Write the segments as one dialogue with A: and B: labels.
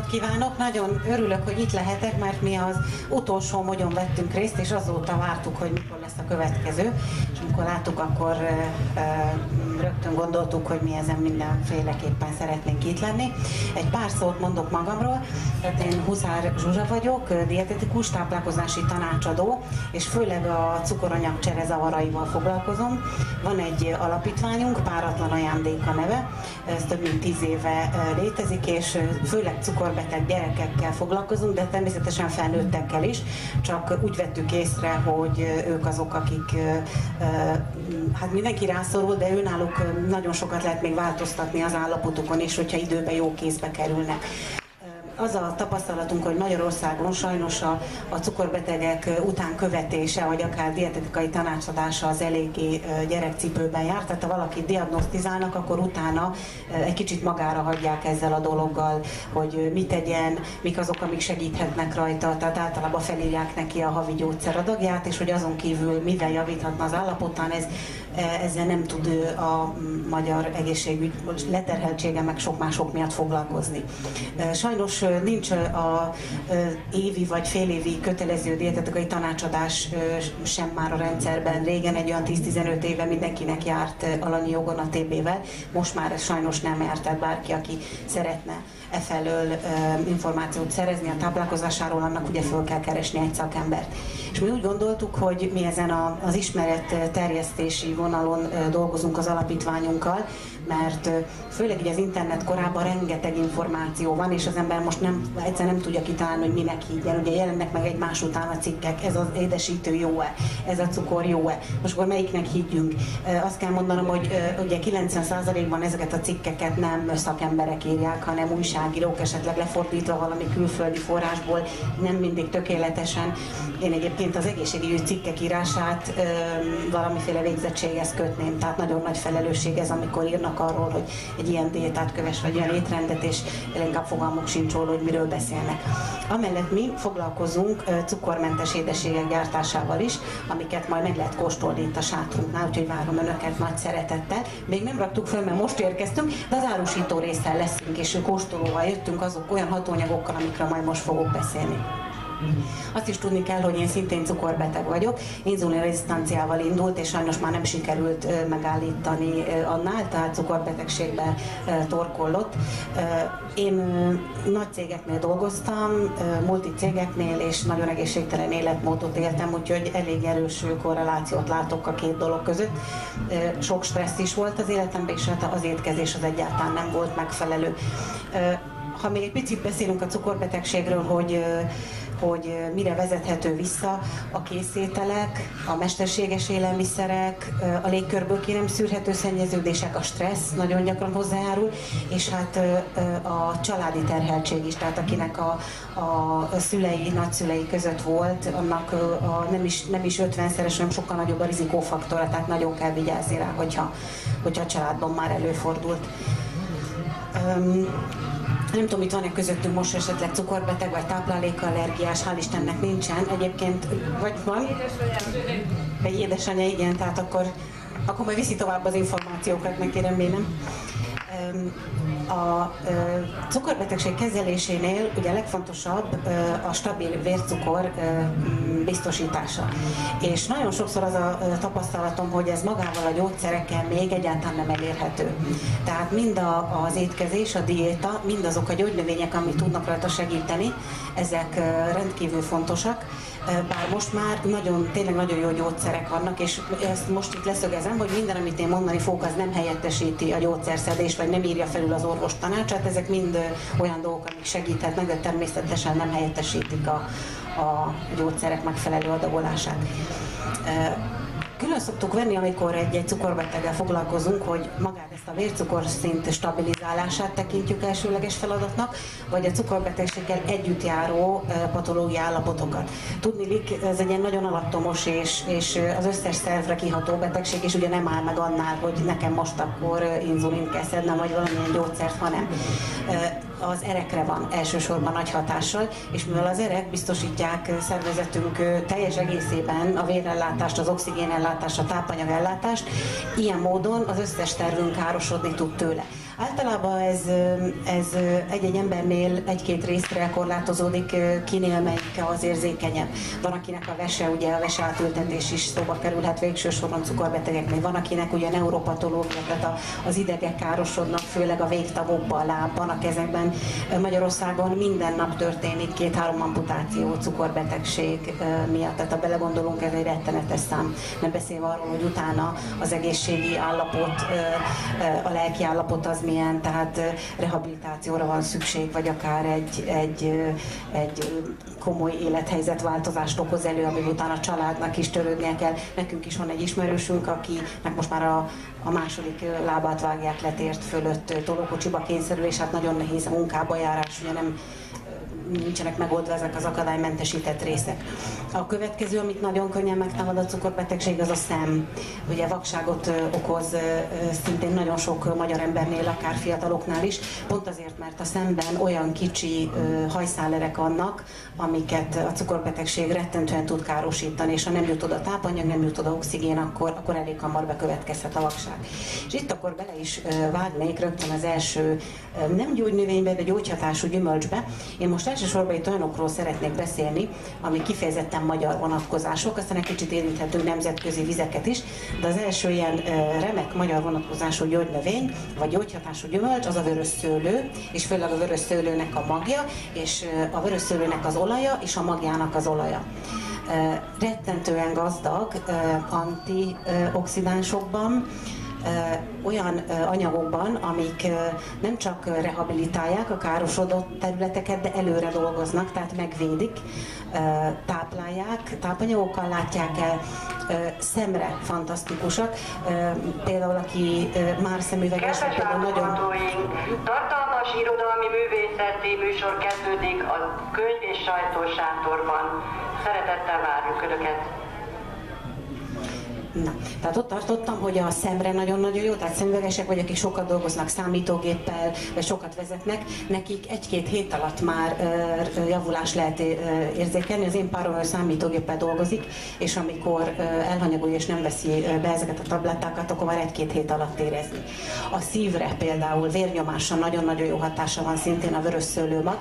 A: kívánok! Nagyon örülök, hogy itt lehetek, mert mi az utolsó mogyon vettünk részt, és azóta vártuk, hogy mikor lesz a következő. És amikor láttuk, akkor rögtön gondoltuk, hogy mi ezen mindenféleképpen szeretnénk itt lenni. Egy pár szót mondok magamról. Én Huszár Zsuzsa vagyok, dietetikus, táplálkozási tanácsadó, és főleg a cukoranyagcsere zavaraival foglalkozom. Van egy alapítványunk, Páratlan Ajándék a neve, ez több mint 10 éve létezik, és főleg cukorbeteg gyerekekkel foglalkozunk, de természetesen felnőttekkel is, csak úgy vettük észre, hogy ők azok, akik, hát mindenki rászorul, de őnáluk nagyon sokat lehet még változtatni az állapotukon is, hogyha időben jó kézbe kerülnek. Az a tapasztalatunk, hogy Magyarországon sajnos a cukorbetegek utánkövetése, vagy akár dietetikai tanácsadása az eléggé gyerekcipőben jár. Tehát ha valakit diagnosztizálnak, akkor utána egy kicsit magára hagyják ezzel a dologgal, hogy mit tegyen, mik azok, amik segíthetnek rajta. Tehát általában felírják neki a havi gyógyszeradagját, és hogy azon kívül mivel javíthatna az állapotán, ezzel nem tud a magyar egészségügy leterheltsége meg sok mások miatt foglalkozni. Sajnos nincs a évi vagy félévi kötelező dietetikai tanácsadás sem már a rendszerben. Régen egy olyan 10-15 éve mindenkinek járt alanyi jogon a TB-vel, most már ez sajnos nem járt, tehát bárki, aki szeretne efelől információt szerezni a táplálkozásáról, annak ugye föl kell keresni egy szakembert. És mi úgy gondoltuk, hogy mi ezen az ismeret terjesztési vonalon dolgozunk az alapítványunkkal, mert főleg ugye az internet korában rengeteg információ van, és az ember most egyszer nem tudja kitalálni, hogy minek higgyen. Ugye jelennek meg egymás után a cikkek, ez az édesítő jó-e, ez a cukor jó-e, most akkor melyiknek higgyünk. Azt kell mondanom, hogy ugye 90%-ban ezeket a cikkeket nem szakemberek írják, hanem újságírók, esetleg lefordítva valami külföldi forrásból, nem mindig tökéletesen. Én egyébként az egészségügyi cikkek írását valamiféle végzettséghez kötném, tehát nagyon nagy felelősség ez, amikor írnak arról, hogy egy ilyen diétát kövess, vagy ilyen étrendet, és inkább fogalmuk sincs róla, hogy miről beszélnek. Amellett mi foglalkozunk cukormentes édességek gyártásával is, amiket majd meg lehet kóstolni itt a sátrunknál, úgyhogy várom önöket nagy szeretettel. Még nem raktuk föl, mert most érkeztünk, de az árusító résszel leszünk, és kóstolóval jöttünk azok olyan hatóanyagokkal, amikről majd most fogok beszélni. Azt is tudni kell, hogy én szintén cukorbeteg vagyok, inzulinrezisztenciával indult, és sajnos már nem sikerült megállítani annál, tehát cukorbetegségbe torkollott. Én nagy cégeknél dolgoztam, multicégeknél, és nagyon egészségtelen életmódot éltem, úgyhogy elég erős korrelációt látok a két dolog között. Sok stressz is volt az életemben, és hát az étkezés az egyáltalán nem volt megfelelő. Ha még egy picit beszélünk a cukorbetegségről, hogy mire vezethető vissza, a készételek, a mesterséges élelmiszerek, a légkörből ki nem szűrhető szennyeződések, a stressz nagyon gyakran hozzájárul, és hát a családi terheltség is, tehát akinek a szülei, nagyszülei között volt, annak nem is 50-szeres, hanem sokkal nagyobb a rizikófaktora, tehát nagyon kell vigyázni rá, hogyha a családban már előfordult. Nem tudom, itt van-e közöttünk most esetleg cukorbeteg, vagy táplálékallergiás, hál' Istennek nincsen. Egyébként, vagy van? Egy édesanyja, igen, tehát akkor majd viszi tovább az információkat, neki remélem. A cukorbetegség kezelésénél ugye a legfontosabb a stabil vércukor biztosítása. És nagyon sokszor az a tapasztalatom, hogy ez magával a gyógyszerekkel még egyáltalán nem elérhető. Tehát mind az étkezés, a diéta, mind azok a gyógynövények, amit tudnak rajta segíteni, ezek rendkívül fontosak. Bár most már tényleg nagyon jó gyógyszerek vannak, és ezt most itt leszögezem, hogy minden, amit én mondani fogok, az nem helyettesíti a gyógyszerszedést, vagy nem írja felül az orvos tanácsát, ezek mind olyan dolgok, amik segíthetnek, de természetesen nem helyettesítik a gyógyszerek megfelelő adagolását. Külön szoktuk venni, amikor egy cukorbeteggel foglalkozunk, hogy magát ezt a vércukorszint stabilizálását tekintjük elsőleges feladatnak, vagy a cukorbetegséggel együtt járó patológiai állapotokat. Tudniillik, ez egy ilyen nagyon alattomos és az összes szervre kiható betegség, és ugye nem áll meg annál, hogy nekem most akkor inzulint kell szednem, vagy valamilyen gyógyszert, hanem az erekre van elsősorban nagy hatással, és mivel az erek biztosítják szervezetünk teljes egészében a vérellátást, az oxigénellátást, a tápanyagellátást, ilyen módon az összes szervünk károsodni tud tőle. Általában ez egy-egy embernél egy-két részre korlátozódik, kinél melyik az érzékenyebb. Van, akinek a vese, ugye a vese átültetés is szóba kerülhet végső soron cukorbetegeknél. Van, akinek ugye neuropatológia, tehát az idegek károsodnak, főleg a végtagokban, a lábban, a kezekben. Magyarországon minden nap történik 2-3 amputáció cukorbetegség miatt. Tehát ha belegondolunk, ez egy rettenetes szám. Nem beszélve arról, hogy utána az egészségi állapot, a lelki állapot az milyen, tehát rehabilitációra van szükség, vagy akár egy komoly élethelyzetváltozást okoz elő, ami után a családnak is törődnie kell. Nekünk is van egy ismerősünk, akinek most már a második lábát vágják letért fölött, tolókocsiba kényszerül, és hát nagyon nehéz a munkába járás, ugye nincsenek megoldva ezek az akadálymentesített részek. A következő, amit nagyon könnyen megtámad a cukorbetegség, az a szem. Ugye vakságot okoz szintén nagyon sok magyar embernél, akár fiataloknál is, pont azért, mert a szemben olyan kicsi hajszállerek vannak, amiket a cukorbetegség rettentően tud károsítani, és ha nem jut oda tápanyag, nem jut oda oxigén, akkor elég hamar bekövetkezhet a vakság. És itt akkor bele is vágnék rögtön az első nem gyógynövénybe, de gyógyhatású gyümölcsbe. Én most elsősorban itt olyanokról szeretnék beszélni, ami kifejezetten magyar vonatkozások, aztán egy kicsit érinthetünk nemzetközi vizeket is, de az első ilyen remek magyar vonatkozású gyógynövény, vagy gyógyhatású gyümölcs, az a vörösszőlő, és főleg a vörösszőlőnek a magja, és a vörösszőlőnek az olaja, és a magjának az olaja. Rettentően gazdag antioxidánsokban, olyan anyagokban, amik nem csak rehabilitálják a károsodott területeket, de előre dolgoznak, tehát megvédik, táplálják, tápanyagokkal látják el, szemre fantasztikusak. Például aki már szemüveges, például nagyon...
B: Tartalmas irodalmi művészeti műsor kezdődik a Könyv és Sajtósátorban. Szeretettel várjuk Önöket!
A: Na, tehát ott tartottam, hogy a szemre nagyon-nagyon jó, tehát szemüvegesek vagy, akik sokat dolgoznak számítógéppel, vagy sokat vezetnek, nekik 1-2 hét alatt már javulást lehet érzékelni. Az én párom számítógéppel dolgozik, és amikor elhanyagolja és nem veszi be ezeket a tablettákat, akkor már 1-2 hét alatt érezni. A szívre például vérnyomásra nagyon-nagyon jó hatása van szintén a vörösszőlőmag.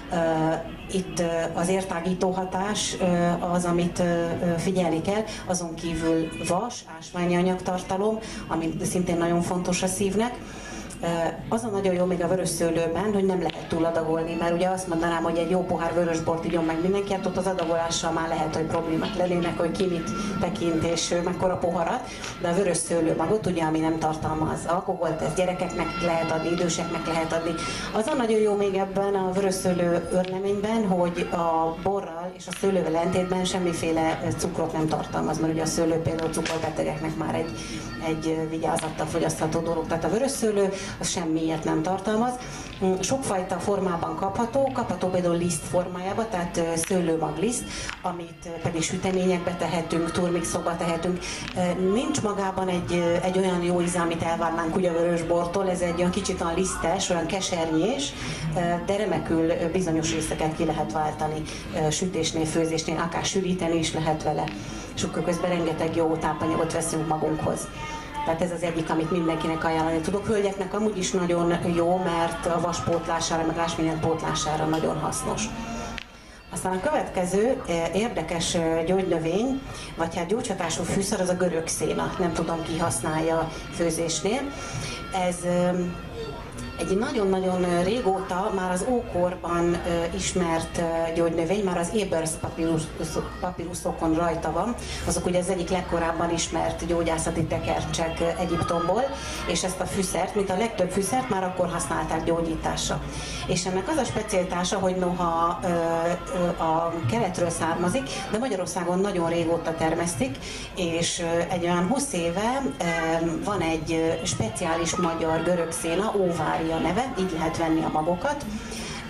A: Itt az értágító hatás az, amit figyelni kell, azon kívül vas, ásványi anyagtartalom, ami szintén nagyon fontos a szívnek. Az a nagyon jó még a vörösszőlőben, hogy nem lehet túladagolni, mert ugye azt mondanám, hogy egy jó pohár vörösbort igyon meg mindenki, hát ott az adagolással már lehet, hogy problémák lennének, hogy ki mit tekint és mekkora poharat, de a vörösszőlő magot, ugye, ami nem tartalmaz alkoholt, ez gyerekeknek lehet adni, időseknek lehet adni. Az a nagyon jó még ebben a vörösszőlő örleményben, hogy a borral és a szőlővel ellentétben semmiféle cukrot nem tartalmaz, mert ugye a szőlő például cukorbetegeknek már egy vigyázattal fogyasztható dolog, tehát a vörösszőlő az semmiért nem tartalmaz. Sokfajta formában kapható például liszt formájában, tehát szőlőmagliszt, amit pedig süteményekbe tehetünk, turmixokba tehetünk. Nincs magában egy olyan jó íze, amit elvárnánk ugye a vörösbortól, ez egy olyan kicsit olyan lisztes, olyan kesernyés, de remekül bizonyos részeket ki lehet váltani sütésnél, főzésnél, akár sűríteni is lehet vele. És akkor közben rengeteg jó tápanyagot veszünk magunkhoz. Tehát ez az egyik, amit mindenkinek ajánlani tudok. Hölgyeknek amúgy is nagyon jó, mert a vas pótlására, meg ásványanyag pótlására nagyon hasznos. Aztán a következő érdekes gyógynövény, vagy hát gyógyhatású fűszer, az a görögszéna. Nem tudom, ki használja főzésnél. Ez egy nagyon-nagyon régóta, már az ókorban ismert gyógynövény, már az Ebers papíruszokon rajta van. Azok ugye az egyik legkorábban ismert gyógyászati tekercsek Egyiptomból, és ezt a fűszert, mint a legtöbb fűszert, már akkor használták gyógyításra. És ennek az a specialitása, hogy noha a keletről származik, de Magyarországon nagyon régóta termesztik, és egy olyan 20 éve van egy speciális magyar görögszéna, óvária neve, így lehet venni a magokat.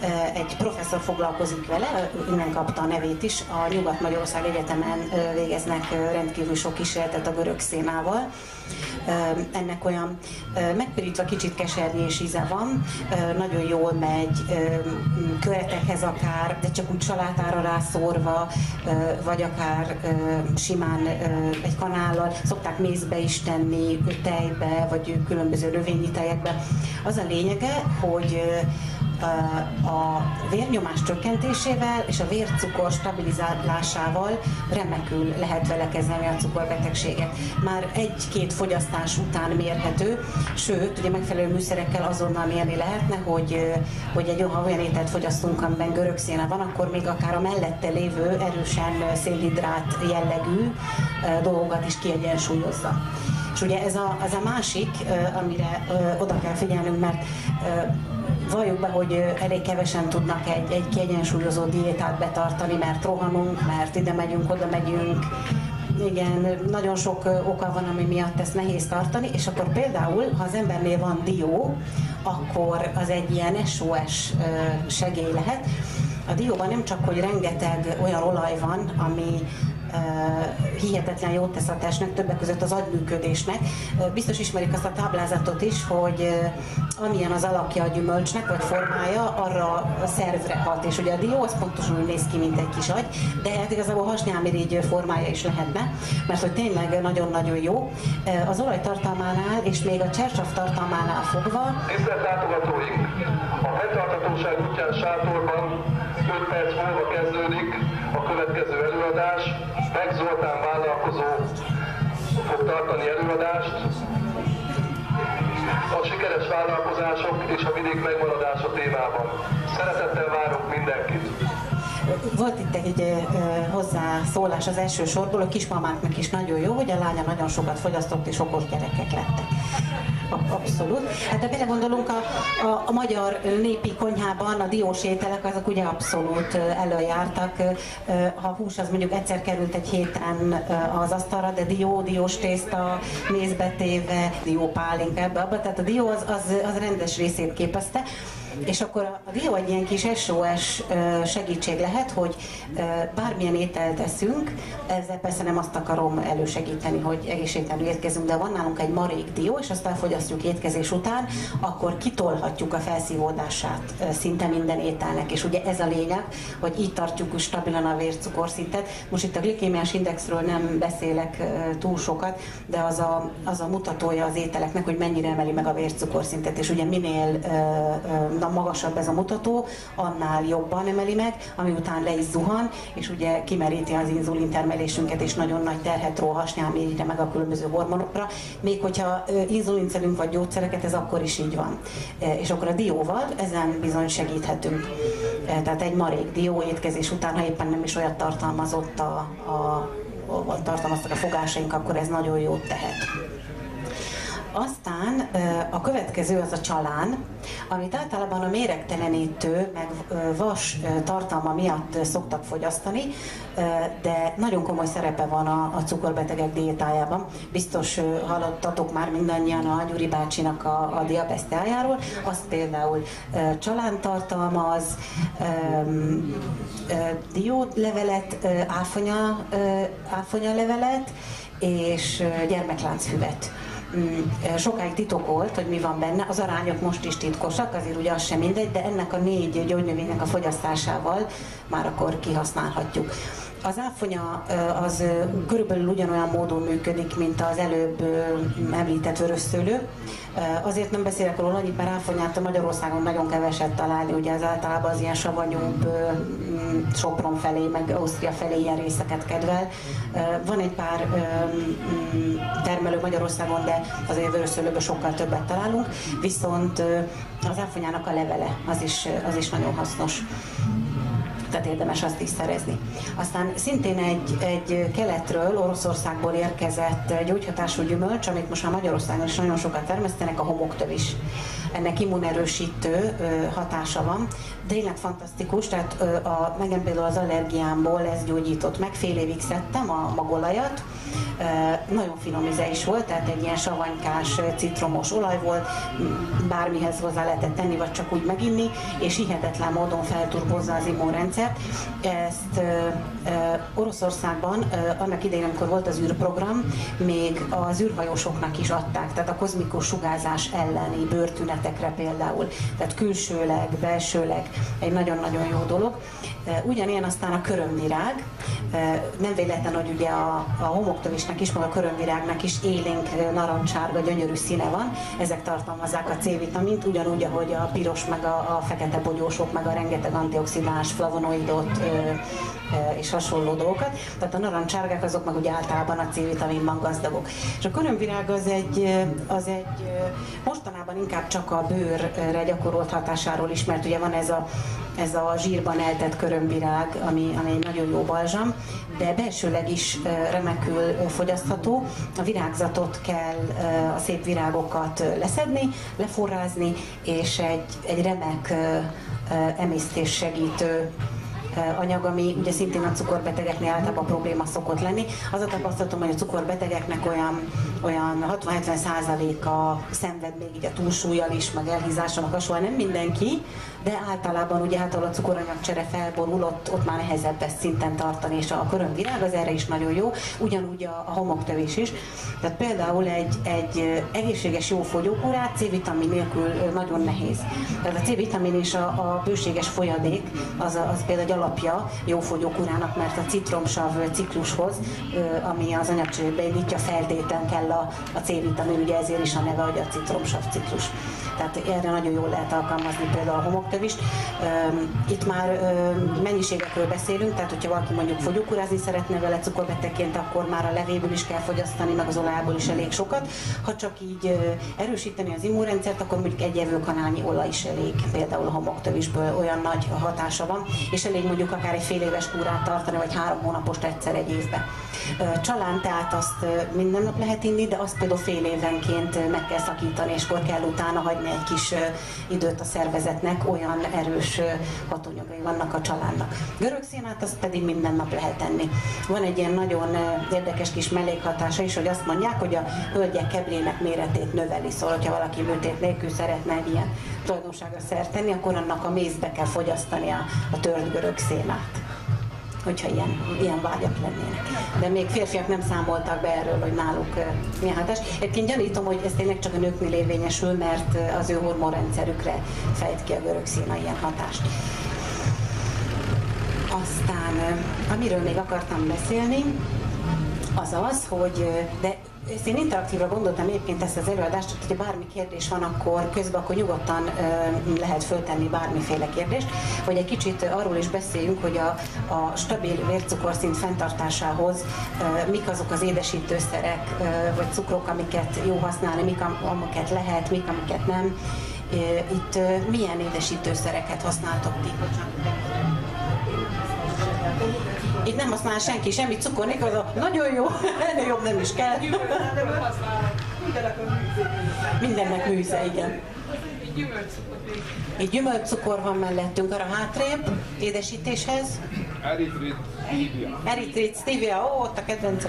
A: egy professzor foglalkozik vele, innen kapta a nevét is, a Nyugat-Magyarország Egyetemen végeznek rendkívül sok kísérletet a görög szénával. Ennek olyan megpirítva kicsit kesernyés íze van, nagyon jól megy köretekhez akár, de csak úgy salátára rászórva, vagy akár simán egy kanállal, szokták mézbe is tenni, tejbe, vagy különböző növényi tejekbe. Az a lényege, hogy a vérnyomás csökkentésével és a vércukor stabilizálásával remekül lehet vele kezelni a cukorbetegséget. Már egy-két fogyasztás után mérhető, sőt, ugye megfelelő műszerekkel azonnal mérni lehetne, hogy ha olyan ételt fogyasztunk, amiben görög széna van, akkor még akár a mellette lévő erősen szénhidrát jellegű dolgokat is kiegyensúlyozza. És ugye ez a másik, amire oda kell figyelnünk, mert valljuk be, hogy elég kevesen tudnak egy kiegyensúlyozó diétát betartani, mert rohanunk, mert ide megyünk, oda megyünk. Igen, nagyon sok oka van, ami miatt ezt nehéz tartani, és akkor például, ha az embernél van dió, akkor az egy ilyen SOS segély lehet. A dióban nem csak, hogy rengeteg olyan olaj van, ami hihetetlen jót tesz a testnek, többek között az agyműködésnek. Biztos ismerik azt a táblázatot is, hogy amilyen az alakja a gyümölcsnek, vagy formája, arra a szervre hat. És ugye a dió az pontosan úgy néz ki, mint egy kis agy, de hát igazából hasnyálmirigy formája is lehetne, mert hogy tényleg nagyon-nagyon jó. Az olajtartalmánál és még a csersav tartalmánál fogva.
C: Tisztelt látogatóink! A fenntarthatóság útján sátorban 5 perc múlva kezdődik a következő előadás. Meg Zoltán vállalkozó fog tartani előadást. A sikeres vállalkozások és a vidék megmaradása témában. Szeretettel várunk mindenkit!
A: Volt itt egy hozzászólás az első sorból, a kismamáknak is nagyon jó, hogy a lánya nagyon sokat fogyasztott és okos gyerekek lettek. Abszolút. Hát ha belegondolunk, a magyar népi konyhában a diós ételek azok ugye abszolút előjártak. Ha a hús az mondjuk egyszer került egy héten az asztalra, de diós tészta, mézbe téve, diópálinka ebbe, tehát a dió az rendes részét képezte. És akkor a dió egy ilyen kis SOS segítség lehet, hogy bármilyen ételt eszünk, ezzel persze nem azt akarom elősegíteni, hogy egészségtelenül étkezünk, de van nálunk egy marék dió, és azt elfogyasztjuk étkezés után, akkor kitolhatjuk a felszívódását szinte minden ételnek. És ugye ez a lényeg, hogy így tartjuk stabilan a vércukorszintet. Most itt a glikémiás indexről nem beszélek túl sokat, de az a mutatója az ételeknek, hogy mennyire emeli meg a vércukorszintet. És ugye minél magasabb ez a mutató, annál jobban emeli meg, ami után le is zuhan, és ugye kimeríti az inzulin termelésünket, és nagyon nagy terhet ró hasnyálmirigyre, meg a különböző hormonokra. Még hogyha inzulint szedünk vagy gyógyszereket, ez akkor is így van. És akkor a dióval ezen bizony segíthetünk. Tehát egy marék dió étkezés után, ha éppen nem is olyat tartalmazott tartalmaztak a fogásaink, akkor ez nagyon jót tehet. Aztán a következő az a csalán, amit általában a méregtelenítő, meg vas tartalma miatt szoktak fogyasztani, de nagyon komoly szerepe van a cukorbetegek diétájában. Biztos hallottatok már mindannyian a Gyuri bácsinak a diabeszteájáról, azt például csalán tartalmaz, diólevelet, áfonyalevelet és gyermekláncfüvet. Sokáig titok volt, hogy mi van benne, az arányok most is titkosak, azért ugye az sem mindegy, de ennek a 4 gyógynövénynek a fogyasztásával már akkor kihasználhatjuk. Az áfonya az körülbelül ugyanolyan módon működik, mint az előbb említett vörösszőlő. Azért nem beszélek róla annyit, mert áfonyát Magyarországon nagyon keveset találni, ugye az általában az ilyen savanyúbb Sopron felé, meg Ausztria felé ilyen részeket kedvel. Van egy pár termelő Magyarországon, de azért vörösszőlőből sokkal többet találunk, viszont az áfonyának a levele, az is nagyon hasznos. tehát érdemes azt is szerezni. Aztán szintén egy keletről, Oroszországból érkezett gyógyhatású gyümölcs, amit most már Magyarországon is nagyon sokat termesztenek, a homoktövis. Ennek immunerősítő hatása van. Tényleg fantasztikus, tehát nekem például az allergiámból ez gyógyított meg, fél évig szedtem a magolajat, nagyon finom íze is volt, tehát egy ilyen savanykás, citromos olaj volt, bármihez hozzá lehetett tenni, vagy csak úgy meginni, és hihetetlen módon felturbozza az immunrendszert. Ezt Oroszországban annak idején, amikor volt az űrprogram, még az űrhajósoknak is adták, tehát a kozmikus sugárzás elleni bőrtünetekre például, tehát külsőleg, belsőleg egy nagyon-nagyon jó dolog. Ugyanilyen aztán a körömvirág, nem véletlen, hogy ugye a homoktövisnek is, meg a körömvirágnak is élénk narancsárga, gyönyörű színe van, ezek tartalmazzák a C-vitamint, ugyanúgy, ahogy a piros, meg a fekete bogyósok, meg a rengeteg antioxidáns, flavonoidot és hasonló dolgokat. Tehát a narancsárgák azok meg ugye általában a C-vitaminban gazdagok. És a körömvirág az egy mostanában inkább csak a bőrre gyakorolt hatásáról ismert, ugye van ez a zsírban eltett körömvirág, ami egy nagyon jó balzsam, de belsőleg is remekül fogyasztható. A virágzatot kell, a szép virágokat leszedni, leforrázni, és egy remek emésztés segítő anyag, ami ugye szintén a cukorbetegeknél általában probléma szokott lenni. Az a tapasztalatom, hogy a cukorbetegeknek olyan 60-70%-a szenved még így a túlsúllyal is, meg elhízással, hasonlóan, nem mindenki, de általában ugye hát ahol a cukoranyagcsere felborul, ott már nehezebb ezt szinten tartani, és a körömvirág az erre is nagyon jó, ugyanúgy a homoktövés is. Tehát például egy egészséges jó fogyókúrát C-vitamin nélkül nagyon nehéz. Tehát a C-vitamin és a bőséges folyadék az például egy alapja jó fogyókúrának, mert a citromsav ciklushoz, ami az anyagcserébe indítja, feltétlen kell a C-vitamin, ugye ezért is a neve, hogy a citromsav ciklus. Tehát erre nagyon jól lehet alkalmazni például a homoktövist. Itt már mennyiségekről beszélünk, tehát hogyha valaki mondjuk fogyókúrázni szeretne vele cukorbetegként, akkor már a levéből is kell fogyasztani, meg az olajból is elég sokat. Ha csak így erősíteni az immunrendszert, akkor mondjuk egy evőkanálnyi olaj is elég, például a homoktövisből, olyan nagy hatása van, és elég mondjuk akár egy fél éves kúrát tartani, vagy 3 hónapost egyszer egy évben. Csalánteát azt minden nap lehet inni, de azt például fél évenként meg kell szakítani, és akkor kell utána hagyni egy kis időt a szervezetnek, olyan erős hatóanyagai vannak a csalánnak. Görögszénát azt pedig minden nap lehet enni. Van egy ilyen nagyon érdekes kis mellékhatása is, hogy azt mondják, hogy a hölgyek keblének méretét növeli, szóval hogyha valaki műtét nélkül szeretne egy ilyen tulajdonságra szert tenni, akkor annak a mézbe kell fogyasztani a tört görögszénát, hogyha ilyen vágyak lennének. De még férfiak nem számoltak be erről, hogy náluk milyen hatás. Egyébként gyanítom, hogy ez tényleg csak a nőknél érvényesül, mert az ő hormonrendszerükre fejt ki a görögszéna ilyen hatást. Aztán, amiről még akartam beszélni, az az, hogy ezt én interaktívra gondoltam egyébként ezt az előadást, hogyha bármi kérdés van, akkor közben akkor nyugodtan lehet föltenni bármiféle kérdést, vagy egy kicsit arról is beszéljünk, hogy a stabil vércukorszint fenntartásához mik azok az édesítőszerek, vagy cukrok, amiket jó használni, mik amiket lehet, mik amiket nem. Itt milyen édesítőszereket használtok ti? Itt nem használ senki semmi cukor nélkül, nagyon jó, ennél jobb nem is kell. Mindennek műze, igen. Egy gyümölcscukor van mellettünk, arra hátrébb, édesítéshez. Eritrit, stevia, ó, ott a kedvencem.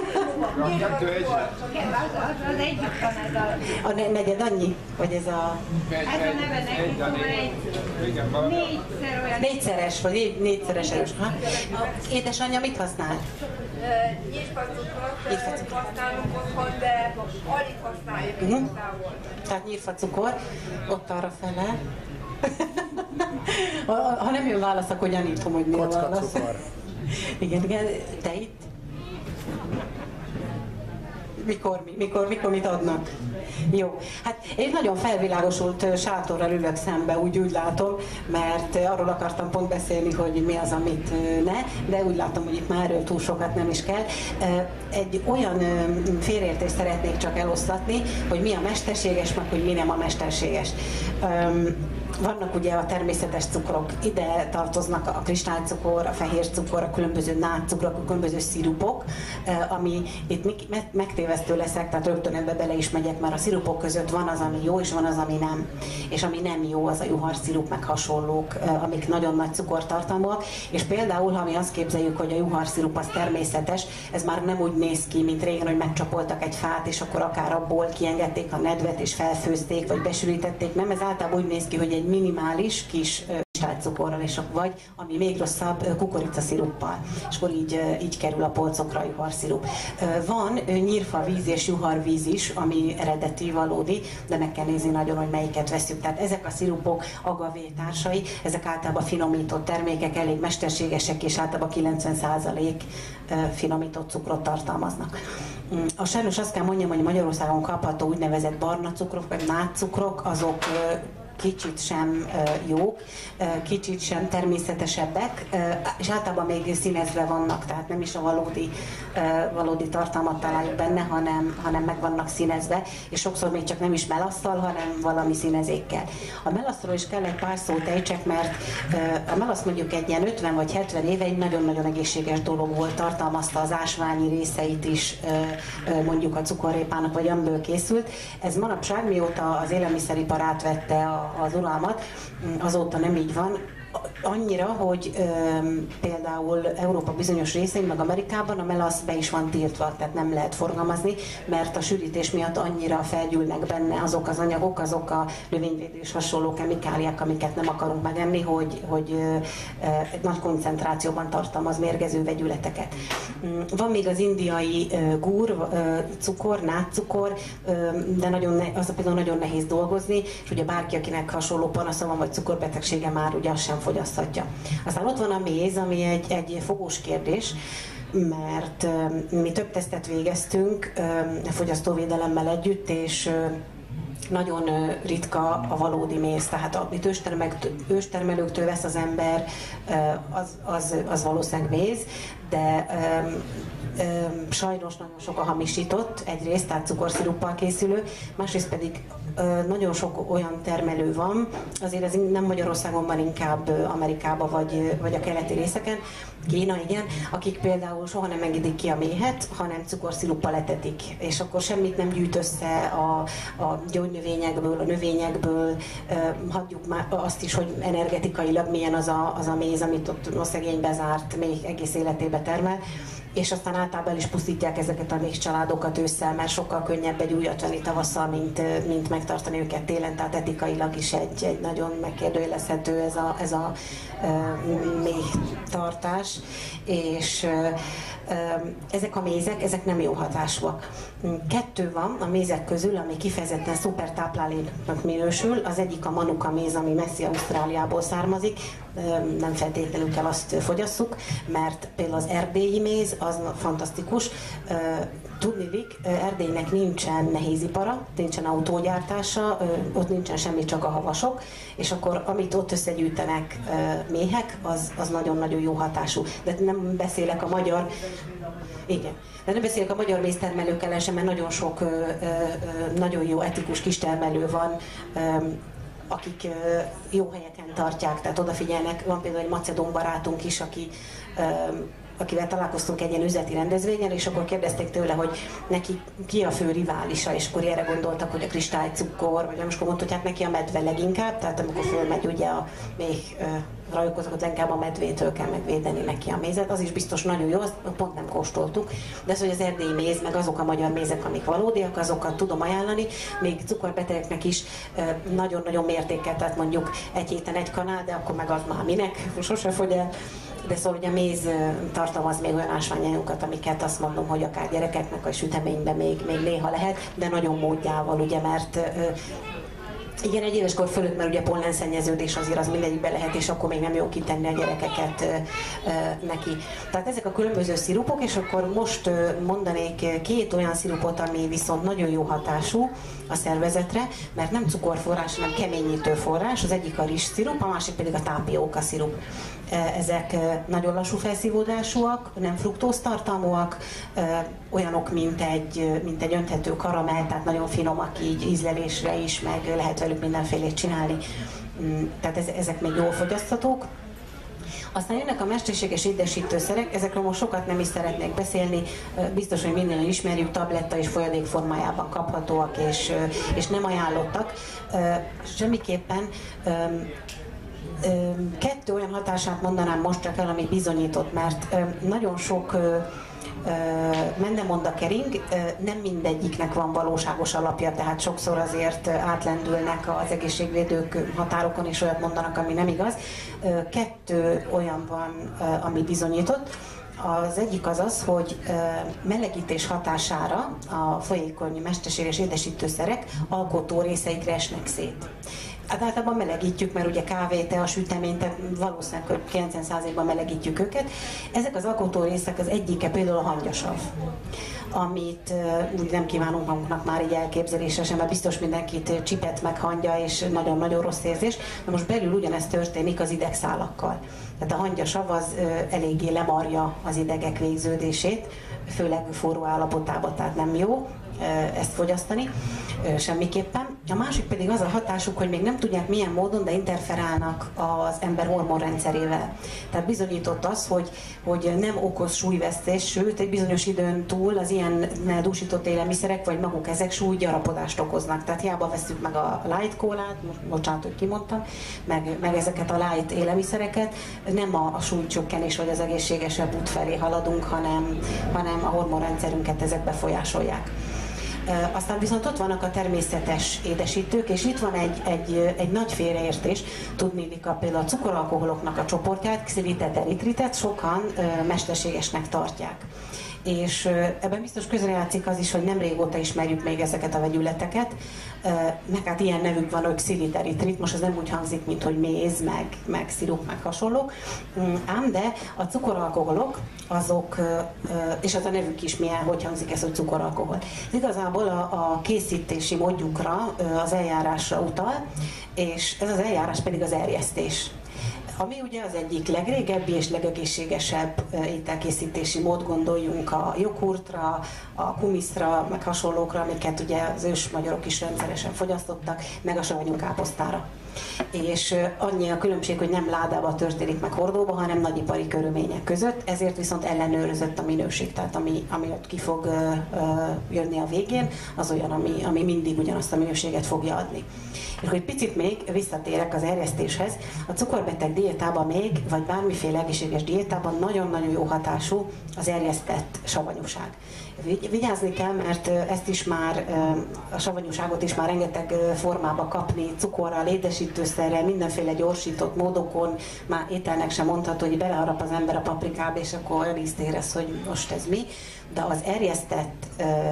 A: A negyed annyi? Vagy ez a...
D: Ez a neve nekünk,
A: négyszeres, vagy négyszeres erős. Édesanyja mit használ?
D: Nyírfacukrot használunk otthon, de alig használjuk.
A: Tehát nyírfacukor, ott arra fele. Ha nem jön válasz, akkor gyanítom, hogy mi a válasz.
E: Kockacukor.
A: Igen, te itt? mikor mit adnak. Jó, hát én nagyon felvilágosult sátorral ülök szembe, úgy látom, mert arról akartam pont beszélni, hogy mi az, amit ne, de úgy látom, hogy itt már erről túl sokat nem is kell. Egy olyan félreértést szeretnék csak eloszlatni, hogy mi a mesterséges, meg hogy mi nem a mesterséges. Vannak ugye a természetes cukrok, ide tartoznak a kristálycukor, a fehér cukor, a különböző nátcukrok, a különböző szirupok, ami itt megtévesztő leszek, tehát rögtön ebbe bele is megyek, mert a szirupok között van az, ami jó, és van az, ami nem. És ami nem jó, az a juharszirup, meg hasonlók, amik nagyon nagy cukortartalmúak, és például, ha mi azt képzeljük, hogy a juharszirup az természetes, ez már nem úgy néz ki, mint régen, hogy megcsapoltak egy fát, és akkor akár abból kiengedték a nedvet, és felfőzték, vagy besűrítették, nem, ez általában úgy néz ki, hogy egy minimális kis kristálycukorral, és vagy, ami még rosszabb, kukoricasziruppal. És akkor így kerül a polcokra a juharszirup. Van nyírfavíz és juharvíz is, ami eredeti, valódi, de meg kell nézni nagyon, hogy melyiket veszünk. Tehát ezek a szirupok, agavé társai, ezek általában finomított termékek, elég mesterségesek, és általában 90% finomított cukrot tartalmaznak. Sajnos azt kell mondjam, hogy Magyarországon kapható úgynevezett barna cukrok, vagy nátcukrok, azok kicsit sem jók, kicsit sem természetesebbek, és általában még színezve vannak, tehát nem is a valódi tartalmat találjuk benne, hanem meg vannak színezve, és sokszor még csak nem is melasszal, hanem valami színezékkel. A melaszról is kell egy pár szót ejtsek, mert a melasz mondjuk egy ilyen 50 vagy 70 éve egy nagyon-nagyon egészséges dolog volt, tartalmazta az ásványi részeit is, mondjuk a cukorrépának, vagy amiből készült. Ez manapság, mióta az élelmiszeripar átvette az uralmat, azóta nem így van. Annyira, hogy például Európa bizonyos részein, meg Amerikában a melasz be is van tiltva, tehát nem lehet forgalmazni, mert a sűrítés miatt annyira felgyűlnek benne azok az anyagok, azok a növényvédő és hasonló kemikáliák, amiket nem akarunk megenni, hogy nagy koncentrációban tartalmaz mérgező vegyületeket. Van még az indiai gur, cukor, nátcukor, de az például nagyon nehéz dolgozni, és ugye bárki, akinek hasonló panasza van, vagy cukorbetegsége, már ugye azt sem fogyaszthatja. Aztán ott van a méz, ami egy fogós kérdés, mert mi több tesztet végeztünk fogyasztóvédelemmel együtt, és nagyon ritka a valódi méz, tehát amit őstermelőktől vesz az ember, az valószínűleg méz, de sajnos nagyon sok a hamisított, egyrészt, tehát cukorsziruppal készülő, másrészt pedig nagyon sok olyan termelő van, azért ez nem Magyarországon van, inkább Amerikában vagy a keleti részeken, Kína, igen, akik például soha nem engedik ki a méhet, hanem cukorsziruppal etetik, és akkor semmit nem gyűjt össze a gyógynövényekből, a növényekből, hagyjuk már azt is, hogy energetikailag milyen az a méz, amit ott a szegény bezárt, még egész életébe termel, és aztán általában is pusztítják ezeket a méhcsaládokat ősszel, mert sokkal könnyebb egy újat venni tavasszal, mint megtartani őket télen, tehát etikailag is egy nagyon megkérdőjelezhető ez a méhtartás, és ezek a mézek, ezek nem jó hatásúak. 2 van a mézek közül, ami kifejezetten szuper tápláléknak minősül. Az egyik a manuka méz, ami messzi Ausztráliából származik. Nem feltétlenül kell azt fogyasszuk, mert például az erdélyi méz, az fantasztikus. Tudniillik, Erdélynek nincsen nehézipara, nincsen autógyártása, ott nincsen semmi, csak a havasok, és akkor amit ott összegyűjtenek méhek, az nagyon-nagyon jó hatású. De nem beszélek a magyar... Igen. De nem beszélek a magyar méztermelőkkel sem, mert nagyon sok nagyon jó etikus kistermelő van, akik jó helyeken tartják, tehát odafigyelnek. Van például egy macedón barátunk is, akivel találkoztunk egy ilyen üzleti rendezvényen, és akkor kérdezték tőle, hogy neki ki a fő riválisa, és akkor erre gondoltak, hogy a kristálycukor, vagy amikor mondta, hogy hát neki a medve leginkább, tehát amikor fölmegy ugye a még rajokozott, inkább a medvétől kell megvédeni neki a mézet, az is biztos nagyon jó, azt pont nem kóstoltuk, de az, hogy az erdélyi méz, meg azok a magyar mézek, amik valódiak, azokat tudom ajánlani, még cukorbetegeknek is nagyon-nagyon mértékkel, tehát mondjuk egy héten egy kanál, de akkor meg az már minek, sose fogy el. De szóval ugye a méz tartalmaz még olyan ásványanyagokat, amiket azt mondom, hogy akár gyerekeknek a süteményben még néha lehet, de nagyon módjával, ugye, mert Igen, egy éves kor fölött, mert ugye pollenszennyeződés azért az mindegyikbe lehet, és akkor még nem jó kitenni a gyerekeket neki. Tehát ezek a különböző szirupok, és akkor most mondanék két olyan szirupot, ami viszont nagyon jó hatású a szervezetre, mert nem cukorforrás, hanem keményítő forrás. Az egyik a rizsszirup, a másik pedig a tápióka szirup. Ezek nagyon lassú felszívódásúak, nem fruktóztartalmúak, olyanok, mint egy önthető karamell, tehát nagyon finomak így ízlelésre is, meg lehet velük mindenfélét csinálni. Tehát ezek még jól fogyaszthatók. Aztán jönnek a mesterséges édesítőszerek, ezekről most sokat nem is szeretnék beszélni, biztos, hogy mindannyian ismerjük, tabletta és folyadék formájában kaphatóak, és nem ajánlottak. Semmiképpen kettő olyan hatását mondanám most csak el, ami bizonyított, mert nagyon sok mendemonda kering, nem mindegyiknek van valóságos alapja, tehát sokszor azért átlendülnek az egészségvédők határokon, és olyat mondanak, ami nem igaz. Kettő olyan van, ami bizonyított. Az egyik az, hogy melegítés hatására a folyékony mesterséges édesítőszerek alkotó részeikre esnek szét. Hát általában melegítjük, mert ugye kávé, tea, sütemény, tehát valószínűleg, hogy 90%-ban melegítjük őket. Ezek az alkotó részek az egyike például a hangyasav, amit úgy nem kívánunk magunknak már így elképzelése sem, mert biztos mindenkit csipet meg hangya, és nagyon-nagyon rossz érzés. De most belül ugyanezt történik az idegszálakkal. Tehát a hangyasav az eléggé lemarja az idegek végződését, főleg forró állapotában, tehát nem jó ezt fogyasztani semmiképpen. A másik pedig az a hatásuk, hogy még nem tudják milyen módon, de interferálnak az ember hormonrendszerével. Tehát bizonyított az, hogy nem okoz súlyvesztés, sőt egy bizonyos időn túl az ilyen dúsított élelmiszerek, vagy maguk ezek súlygyarapodást okoznak. Tehát hiába veszük meg a light kólát, bocsánat, hogy kimondtam, meg ezeket a light élelmiszereket, nem a súlycsökkenés vagy az egészségesebb út felé haladunk, hanem a hormonrendszerünket ezek befolyásolják. Aztán viszont ott vannak a természetes édesítők, és itt van egy nagy félreértés. Tudniillik például a cukoralkoholoknak a csoportját, xilitet, eritritet sokan mesterségesnek tartják. És ebben biztos közrejátszik az is, hogy nem régóta ismerjük még ezeket a vegyületeket, meg hát ilyen nevük van, hogy xilid, eritrit, most ez nem úgy hangzik, mint hogy méz, meg szirup, meg hasonlók, ám de a cukoralkoholok, azok, és az a nevük is milyen, hogy hangzik ez, hogy cukoralkohol. Igazából a készítési módjukra, az eljárásra utal, és ez az eljárás pedig az erjesztés. Ami ugye az egyik legrégebbi és legegészségesebb ételkészítési mód, gondoljunk a joghurtra, a kumiszra, meg hasonlókra, amiket ugye az ős magyarok is rendszeresen fogyasztottak, meg a savanyú káposztára. És annyi a különbség, hogy nem ládában történik meg hordóba, hanem nagyipari körülmények között, ezért viszont ellenőrzött a minőség, tehát ami ott ki fog jönni a végén, az olyan, ami mindig ugyanazt a minőséget fogja adni. És hogy picit még visszatérek az erjesztéshez, a cukorbeteg diétában még, vagy bármiféle egészséges diétában nagyon-nagyon jó hatású az erjesztett savanyúság. Vigyázni kell, mert ezt is már, a savanyúságot is már rengeteg formába kapni, cukorral, édesítőszerrel, mindenféle gyorsított módokon, már ételnek sem mondható, hogy beleharap az ember a paprikába, és akkor olyan ízt érez, hogy most ez mi. De az erjesztett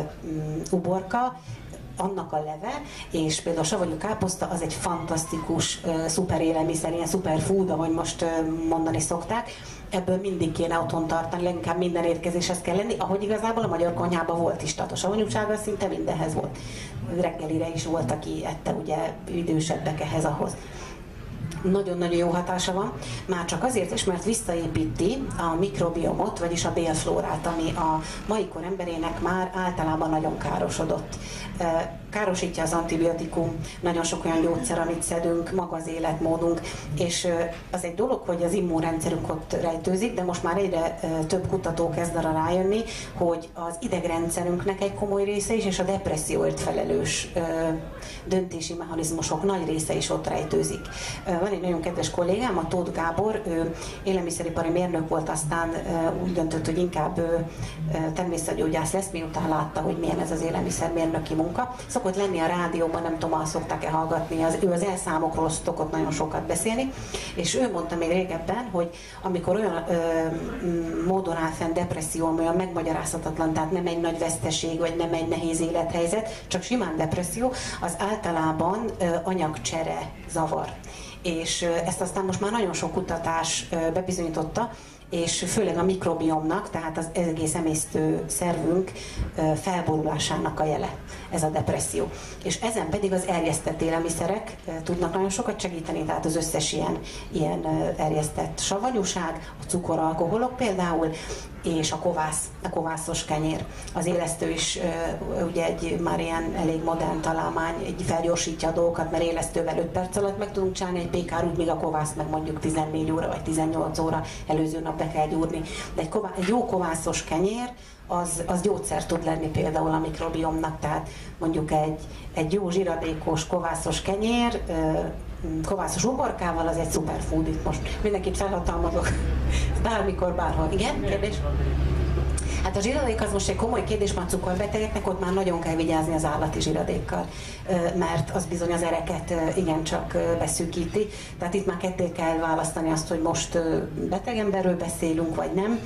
A: uborka, annak a leve, és például a savanyú káposzta az egy fantasztikus szuper élelmiszer, ilyen superfood, ahogy most mondani szokták. Ebből mindig kéne otthon tartani, leginkább minden étkezéshez kell lenni, ahogy igazából a magyar konyhában volt is, tehát a savanyúsága szinte mindenhez volt. Reggelire is volt, aki ette, ugye idősebbek ehhez-ahhoz. Nagyon-nagyon jó hatása van, már csak azért is, mert visszaépíti a mikrobiomot, vagyis a bélflórát, ami a mai kor emberének már általában nagyon károsodott. Károsítja az antibiotikum, nagyon sok olyan gyógyszer, amit szedünk, maga az életmódunk, és az egy dolog, hogy az immunrendszerünk ott rejtőzik, de most már egyre több kutató kezd arra rájönni, hogy az idegrendszerünknek egy komoly része is, és a depresszióért felelős döntési mechanizmusok nagy része is ott rejtőzik. Van egy nagyon kedves kollégám, a Tóth Gábor, ő élelmiszeripari mérnök volt, aztán úgy döntött, hogy inkább természetgyógyász lesz, miután látta, hogy milyen ez az élelmiszermérnöki munka. Szóval szokott lenni a rádióban, nem tudom, szokták-e hallgatni, ő az elszámokról szokott nagyon sokat beszélni, és ő mondta még régebben, hogy amikor olyan módon áll fenn depresszió, ami olyan megmagyarázhatatlan, tehát nem egy nagy veszteség, vagy nem egy nehéz élethelyzet, csak simán depresszió, az általában anyagcsere zavar. És ezt aztán most már nagyon sok kutatás bebizonyította, és főleg a mikrobiomnak, tehát az egész emésztő szervünk felborulásának a jele, ez a depresszió. És ezen pedig az erjesztett élelmiszerek tudnak nagyon sokat segíteni, tehát az összes ilyen erjesztett savanyúság, a cukoralkoholok például, és a kovászos kenyér. Az élesztő is ugye már ilyen elég modern találmány, egy felgyorsítja a dolgokat, mert élesztővel 5 perc alatt meg tudunk csinálni egy pékárút, míg a kovász meg mondjuk 14 óra vagy 18 óra előző nap be kell gyúrni. De egy jó kovászos kenyér, az gyógyszer tud lenni például a mikrobiomnak, tehát mondjuk egy jó zsiradékos kovászos kenyér, kovászos uborkával, az egy superfood. Itt most mindenkit felhatalmazok, bármikor, bárhol. Igen? Kérdés? Hát a zsiradék az most egy komoly kérdés, már cukorbetegeknek, ott már nagyon kell vigyázni az állati zsiradékkal, mert az bizony az ereket igencsak beszűkíti. Tehát itt már ketté kell választani azt, hogy most beteg emberről beszélünk, vagy nem.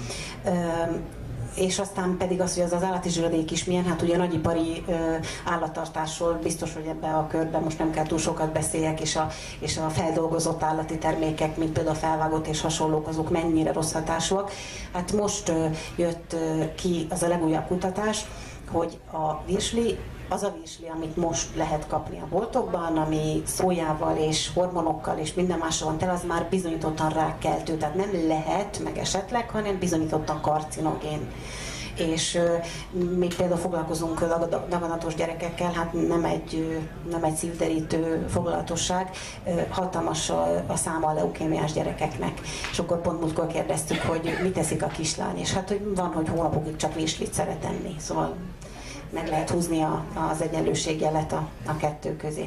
A: És aztán pedig az, hogy az állati zsiradék is milyen, hát ugye a nagyipari állattartásról biztos, hogy ebben a körben most nem kell túl sokat beszéljek, és a feldolgozott állati termékek, mint például a felvágott és hasonlók, azok mennyire rossz hatásúak. Hát most jött ki az a legújabb kutatás, hogy a virsli, az a virsli, amit most lehet kapni a boltokban, ami szójával és hormonokkal és minden mással van tele, az már bizonyítottan rákkeltő, tehát nem lehet, meg esetleg, hanem bizonyítottan karcinogén. És még például foglalkozunk daganatos gyerekekkel, hát nem egy szívderítő foglalatosság, hatalmas a száma a leukémiás gyerekeknek. És akkor pont múltkor kérdeztük, hogy mit teszik a kislány, és hát hogy van, hogy hónapokig csak virslit szeret enni, szóval meg lehet húzni az egyenlőségjelet a kettő közé.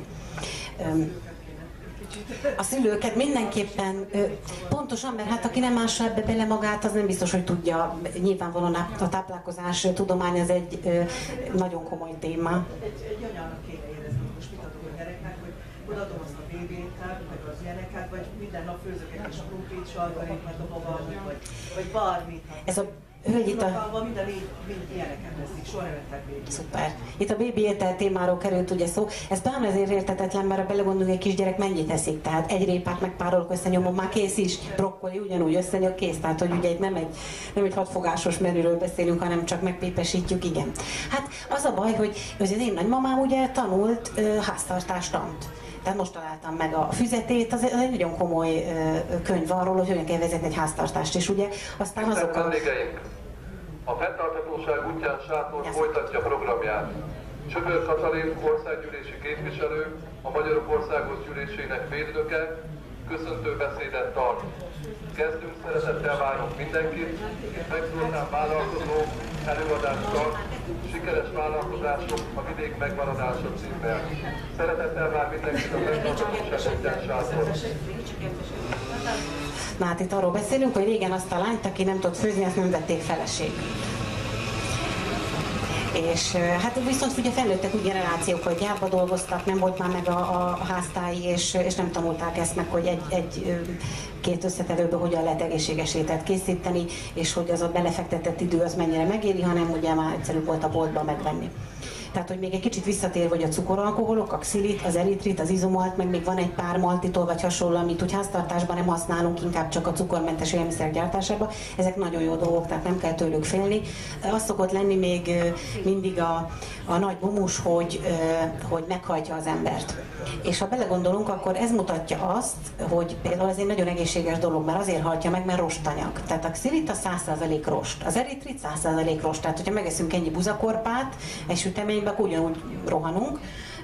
A: A szülőket mindenképpen pontosan, mert hát aki nem ássa ebbe bele magát, az nem biztos, hogy tudja. Nyilvánvalóan a táplálkozás tudomány az egy nagyon komoly téma.
E: Egy anyának kéne érezni, hogy most mit adok a gyereknek, hogy odaadom azt a BB-t, meg az ilyeneket, vagy minden nap főzök egy kis krumplit, sargarékot a babámnak, vagy bármit.
A: Ez a hölgy itt
E: mind ilyeneket veszik, soha nem ettek BB-t.
A: Szuper. Itt a bébi étel témáról került ugye szó. Ez pláne azért érthetetlen, mert ha belegondolunk, egy kisgyerek mennyit eszik. Tehát egy répát megpárolok, összenyomom, már kész is. Brokkoli ugyanúgy összenyom, kész. Tehát, hogy ugye itt nem egy hatfogásos menüről beszélünk, hanem csak megpépesítjük, igen. Hát az a baj, hogy az én nagymamám ugye tanult háztartástant. Tehát most találtam meg a füzetét, az egy nagyon komoly könyv arról, hogy hogyan kell vezetni egy háztartást, és ugye aztán azok a...
C: A fenntarthatóság útján sátor folytatja programját. Csöbör Katalin országgyűlési képviselő, a Magyarok Országos Gyűlésének védnöke köszöntő beszédet tart. Kezdünk, szeretettel várunk mindenkit, itt megszóltán vállalkozó előadást tart, sikeres vállalkozások a vidék megmaradása címmel. Szeretettel vár mindenkit a fenntarthatóság útján sátor.
A: Na hát itt arról beszélünk, hogy régen azt a lányt, aki nem tudott főzni, azt nem vették feleség. És hát viszont ugye felnőttek úgy generációk, hogy gyárba dolgoztak, nem volt már meg a háztáji, és nem tanulták ezt meg, hogy két összetevőből hogyan lehet egészséges ételt készíteni, és hogy az a belefektetett idő az mennyire megéri, hanem ugye már egyszerűbb volt a boltban megvenni. Tehát, hogy még egy kicsit visszatér, hogy a cukoralkoholok, a xilit, az eritrit, az izomalt, meg még van egy pár maltitol vagy hasonló, amit úgy háztartásban nem használunk, inkább csak a cukormentes élelmiszerek gyártásában. Ezek nagyon jó dolgok, tehát nem kell tőlük félni. Az szokott lenni még mindig a nagy mumus, hogy meghajtja az embert. És ha belegondolunk, akkor ez mutatja azt, hogy például ez egy nagyon egészséges dolog, mert azért hajtja meg, mert rostanyag. Tehát a xilit a 100% rost, az eritrit 100% rost. Tehát, hogyha megeszünk ennyi buzakorpát egy süteménybe, akkor ugyanúgy rohanunk,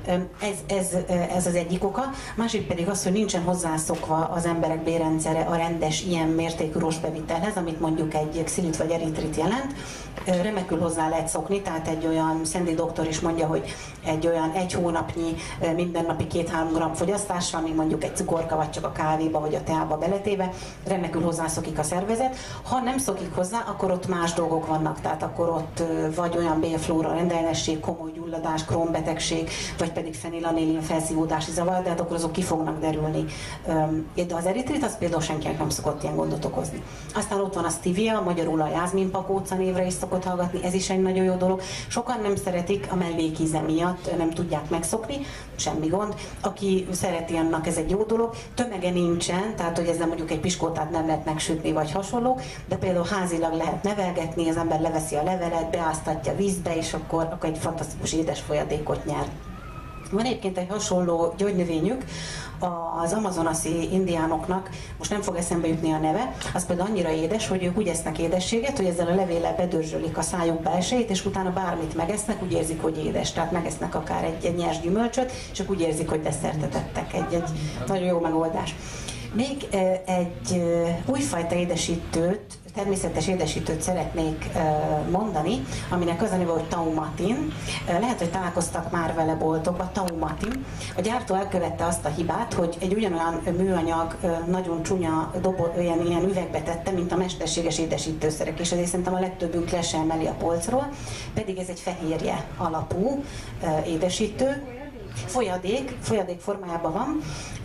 A: Ez az egyik oka. Másik pedig az, hogy nincsen hozzászokva az emberek bérrendszere a rendes ilyen mértékű rostbevitelhez, amit mondjuk egy xilit vagy eritrit jelent. Remekül hozzá lehet szokni, tehát egy olyan Szendi doktor is mondja, hogy egy olyan 1 hónapnyi mindennapi 2-3 g fogyasztással, még mondjuk egy cukorka vagy csak a kávéba vagy a teába beletéve, remekül hozzászokik a szervezet. Ha nem szokik hozzá, akkor ott más dolgok vannak, tehát akkor ott vagy olyan bélflóra rendellenesség, komoly gyulladás, Crohn-betegség, vagy pedig fenilanilin felszívódási zavar, de hát akkor azok ki fognak derülni. De az eritrit az például senkinek nem szokott ilyen gondot okozni. Aztán ott van a stevia, magyarul a jászminpakóca névre is szokott hallgatni, ez is egy nagyon jó dolog. Sokan nem szeretik a mellékíze miatt, nem tudják megszokni, semmi gond. Aki szereti, annak ez egy jó dolog. Tömege nincsen, tehát hogy ezzel mondjuk egy piskótát nem lehet megsütni vagy hasonló, de például házilag lehet nevelgetni, az ember leveszi a levelet, beáztatja vízbe, és akkor egy fantasztikus édes folyadékot nyer. Van egyébként egy hasonló gyógynövényük, az amazonasi indiánoknak, most nem fog eszembe jutni a neve, az például annyira édes, hogy ők úgy esznek édességet, hogy ezzel a levéllel bedörzsölik a szájuk belsejét, és utána bármit megesznek, úgy érzik, hogy édes. Tehát megesznek akár egy nyers gyümölcsöt, és akkor úgy érzik, hogy desszertet ettek. Egy nagyon jó megoldás. Még egy újfajta édesítőt, természetes édesítőt szeretnék mondani, aminek az a neve, hogy taumatin. Lehet, hogy találkoztak már vele boltokban, taumatin. A gyártó elkövette azt a hibát, hogy egy ugyanolyan műanyag, nagyon csúnya ilyen üvegbe tette, mint a mesterséges édesítőszerek, és ezért szerintem a legtöbbünk le sem emeli a polcról, pedig ez egy fehérje alapú édesítő. Folyadék formájában van.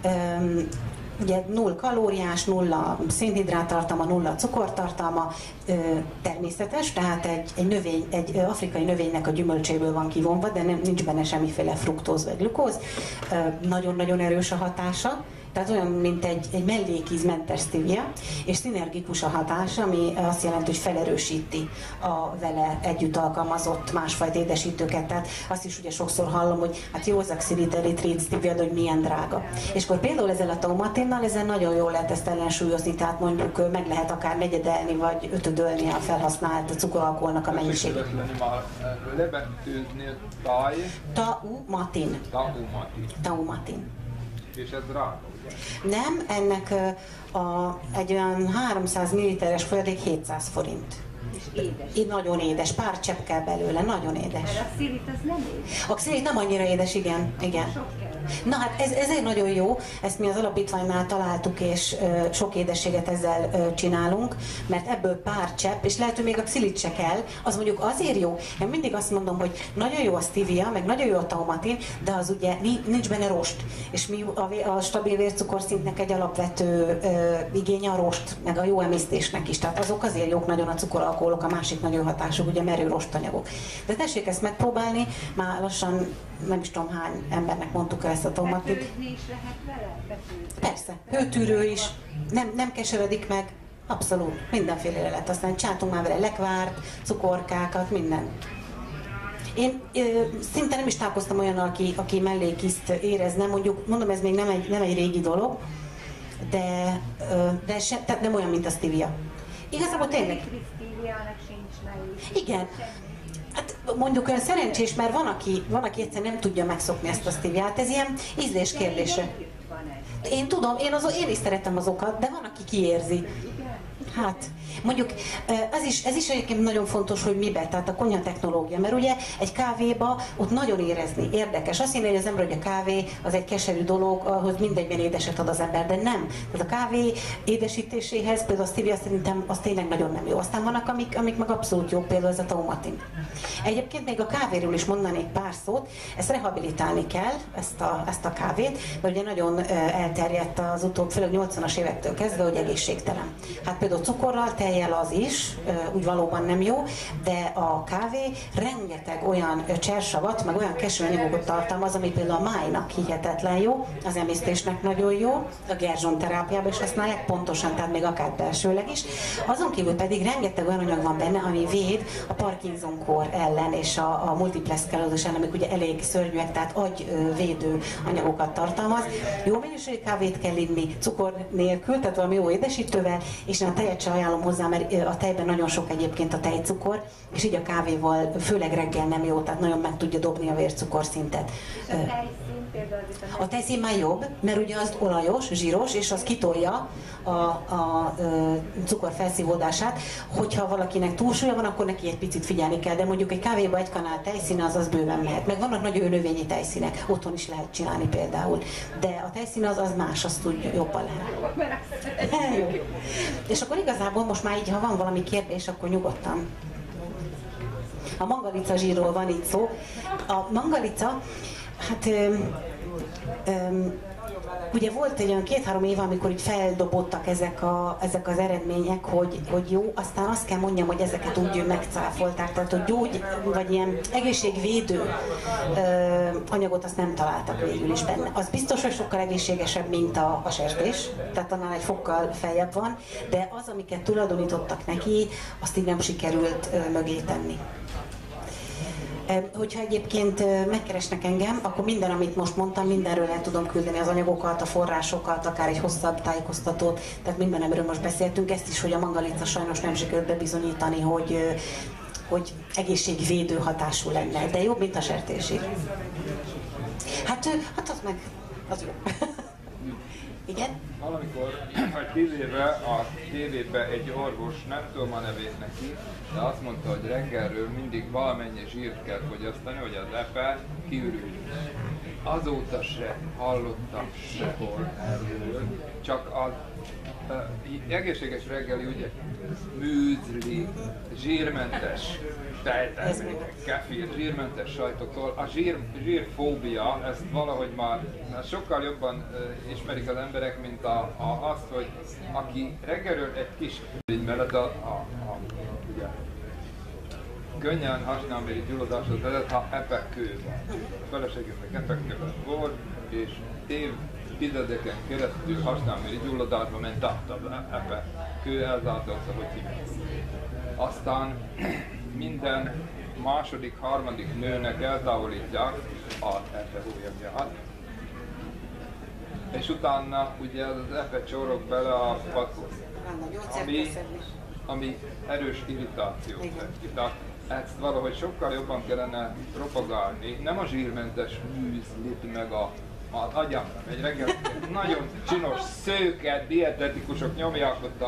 A: Ugye 0 kalóriás, 0 szénhidrát tartalma, 0 cukortartalma, természetes, tehát egy afrikai növénynek a gyümölcséből van kivonva, de nincs benne semmiféle fruktóz vagy glukóz. Nagyon-nagyon erős a hatása. Tehát olyan, mint egy mellékízmentes stevia, és szinergikus a hatás, ami azt jelenti, hogy felerősíti a vele együtt alkalmazott másfajta édesítőket. Tehát azt is ugye sokszor hallom, hogy hát jó az a xilit, eritrit, stevia, de hogy milyen drága. És akkor például ezzel a taumatinnal ezen nagyon jól lehet ezt ellensúlyozni, tehát mondjuk meg lehet akár negyedelni, vagy ötödölni a felhasznált cukoralkoholnak a mennyiségét. Taumatin. Taumatin.
F: És ez drága, ugye?
A: Nem, ennek egy olyan 300 ml-es folyadék 700 forint.
G: És édes.
A: Így nagyon édes, pár csepp kell belőle, nagyon édes.
G: Mert a xilit az nem édes.
A: A xilit nem annyira édes, igen. Na hát ezért nagyon jó, ezt mi az alapítványnál találtuk, és sok édességet ezzel csinálunk, mert ebből pár csepp, és lehet, hogy még a xilit se kell, az mondjuk azért jó. Én mindig azt mondom, hogy nagyon jó a stevia, meg nagyon jó a taumatin, de az ugye nincs benne rost. És mi a stabil vércukorszintnek egy alapvető igénye a rost, meg a jó emésztésnek is. Tehát azok azért jók nagyon a cukoralkoholok, a másik nagyon hatásuk, ugye merő rostanyagok. De tessék ezt megpróbálni, már lassan nem is tudom hány embernek mondtuk el ezt a taumatit.
G: Betűzni is lehet vele?
A: Persze, hőtűrő is, nem keseredik meg, abszolút, mindenféle lehet használni. Csináltunk már vele lekvárt, cukorkákat, minden. Én szinte nem is találkoztam olyan, aki mellékízt érezne, mondjuk, mondom, ez még nem egy régi dolog, de tehát nem olyan, mint a stevia. Igazából tényleg. Igen. Hát mondjuk olyan szerencsés, mert van, aki egyszerűen nem tudja megszokni ezt a steviát, ez ilyen ízlés kérdése. Én tudom, én is szeretem azokat, de van, aki kiérzi. Hát, mondjuk ez is egyébként nagyon fontos, hogy mibe, tehát a konyha technológia, mert ugye egy kávéba ott nagyon érezni, érdekes. Azt hinné, hogy az ember, hogy a kávé az egy keserű dolog, ahhoz mindegyben édeset ad az ember, de nem. Tehát a kávé édesítéséhez például a stevia szerintem az tényleg nagyon nem jó. Aztán vannak, amik meg abszolút jó, például ez a taumatin. Egyébként még a kávéről is mondanék pár szót, ezt rehabilitálni kell, ezt a kávét, mert ugye nagyon elterjedt az utóbb, főleg 80-as évektől kezdve, hogy egészségtelen. Hát például cukorral, tejjel az is, úgy valóban nem jó, de a kávé rengeteg olyan csersavat, meg olyan keserű anyagokat tartalmaz, ami például a májnak hihetetlen jó, az emésztésnek nagyon jó, a gerzson terápiában is használják, pontosan, tehát még akár belsőleg is. Azon kívül pedig rengeteg olyan anyag van benne, ami véd a Parkinson-kór ellen és a multiple sclerosis ellen, amik ugye elég szörnyűek, tehát agyvédő anyagokat tartalmaz. Jó minőségű kávét kell inni, cukor nélkül, tehát valami jó édesítővel, és a tejet tejet se ajánlom hozzá, mert a tejben nagyon sok egyébként a tejcukor, és így a kávéval főleg reggel nem jó, tehát nagyon meg tudja dobni a vércukorszintet. A tejszín már jobb, mert ugye az olajos, zsíros, és az kitolja a cukor felszívódását. Hogyha valakinek túlsúlya van, akkor neki egy picit figyelni kell, de mondjuk egy kávéba egy kanál tejszín, az bőven mehet. Meg vannak nagyon növényi tejszínek, otthon is lehet csinálni például. De a tejszín az más, azt úgy jobban lehet. És akkor igazából most már így, ha van valami kérdés, akkor nyugodtan. A mangalica zsírról van itt szó. A mangalica, hát ugye volt egy olyan 2-3 év, amikor így feldobottak ezek az eredmények, hogy jó, aztán azt kell mondjam, hogy ezeket úgy megcáfolták, tehát hogy gyógy, vagy ilyen egészségvédő anyagot azt nem találtak végül is benne. Az biztos, hogy sokkal egészségesebb, mint a sertés, tehát annál egy fokkal feljebb van, de az, amiket tulajdonítottak neki, azt így nem sikerült mögé tenni. Hogyha egyébként megkeresnek engem, akkor minden, amit most mondtam, mindenről el tudom küldeni az anyagokat, a forrásokat, akár egy hosszabb tájékoztatót, tehát mindenemről most beszéltünk, ezt is, hogy a mangalica sajnos nem sikerült bebizonyítani, hogy egészségvédő hatású lenne, de jobb, mint a sertésé. Hát az meg, az jó. Igen?
F: Valamikor, vagy 10 éve a tévében egy orvos, nem tudom a nevét neki, de azt mondta, hogy reggelről mindig valamennyi zsírt kell fogyasztani, hogy az epe kiürüljön. Azóta se hallottam sehol erről, csak az egészséges reggeli, ugye, műzli, zsírmentes tejtermékek, kefir, zsírmentes sajtoktól. A zsírfóbia, ezt valahogy már sokkal jobban ismerik az emberek, mint azt, hogy aki reggelről egy kis mellett ugye, könnyen hasnyálméri gyulladáshoz vezet, ha epekő van. A feleségünknek epekő volt, és évtizedeken keresztül hasnyálméri gyulladásba ment át az epekő, ezáltal, hogy hívják. Aztán minden második, harmadik nőnek eltávolítják az epehólyagát, és utána ugye az epe csorog bele a padba, ami erős irritációt neki. Tehát ezt valahogy sokkal jobban kellene propagálni, nem a zsírmentes műzlit meg az agyamra megy reggel, nagyon csinos, szőke, dietetikusok nyomják ott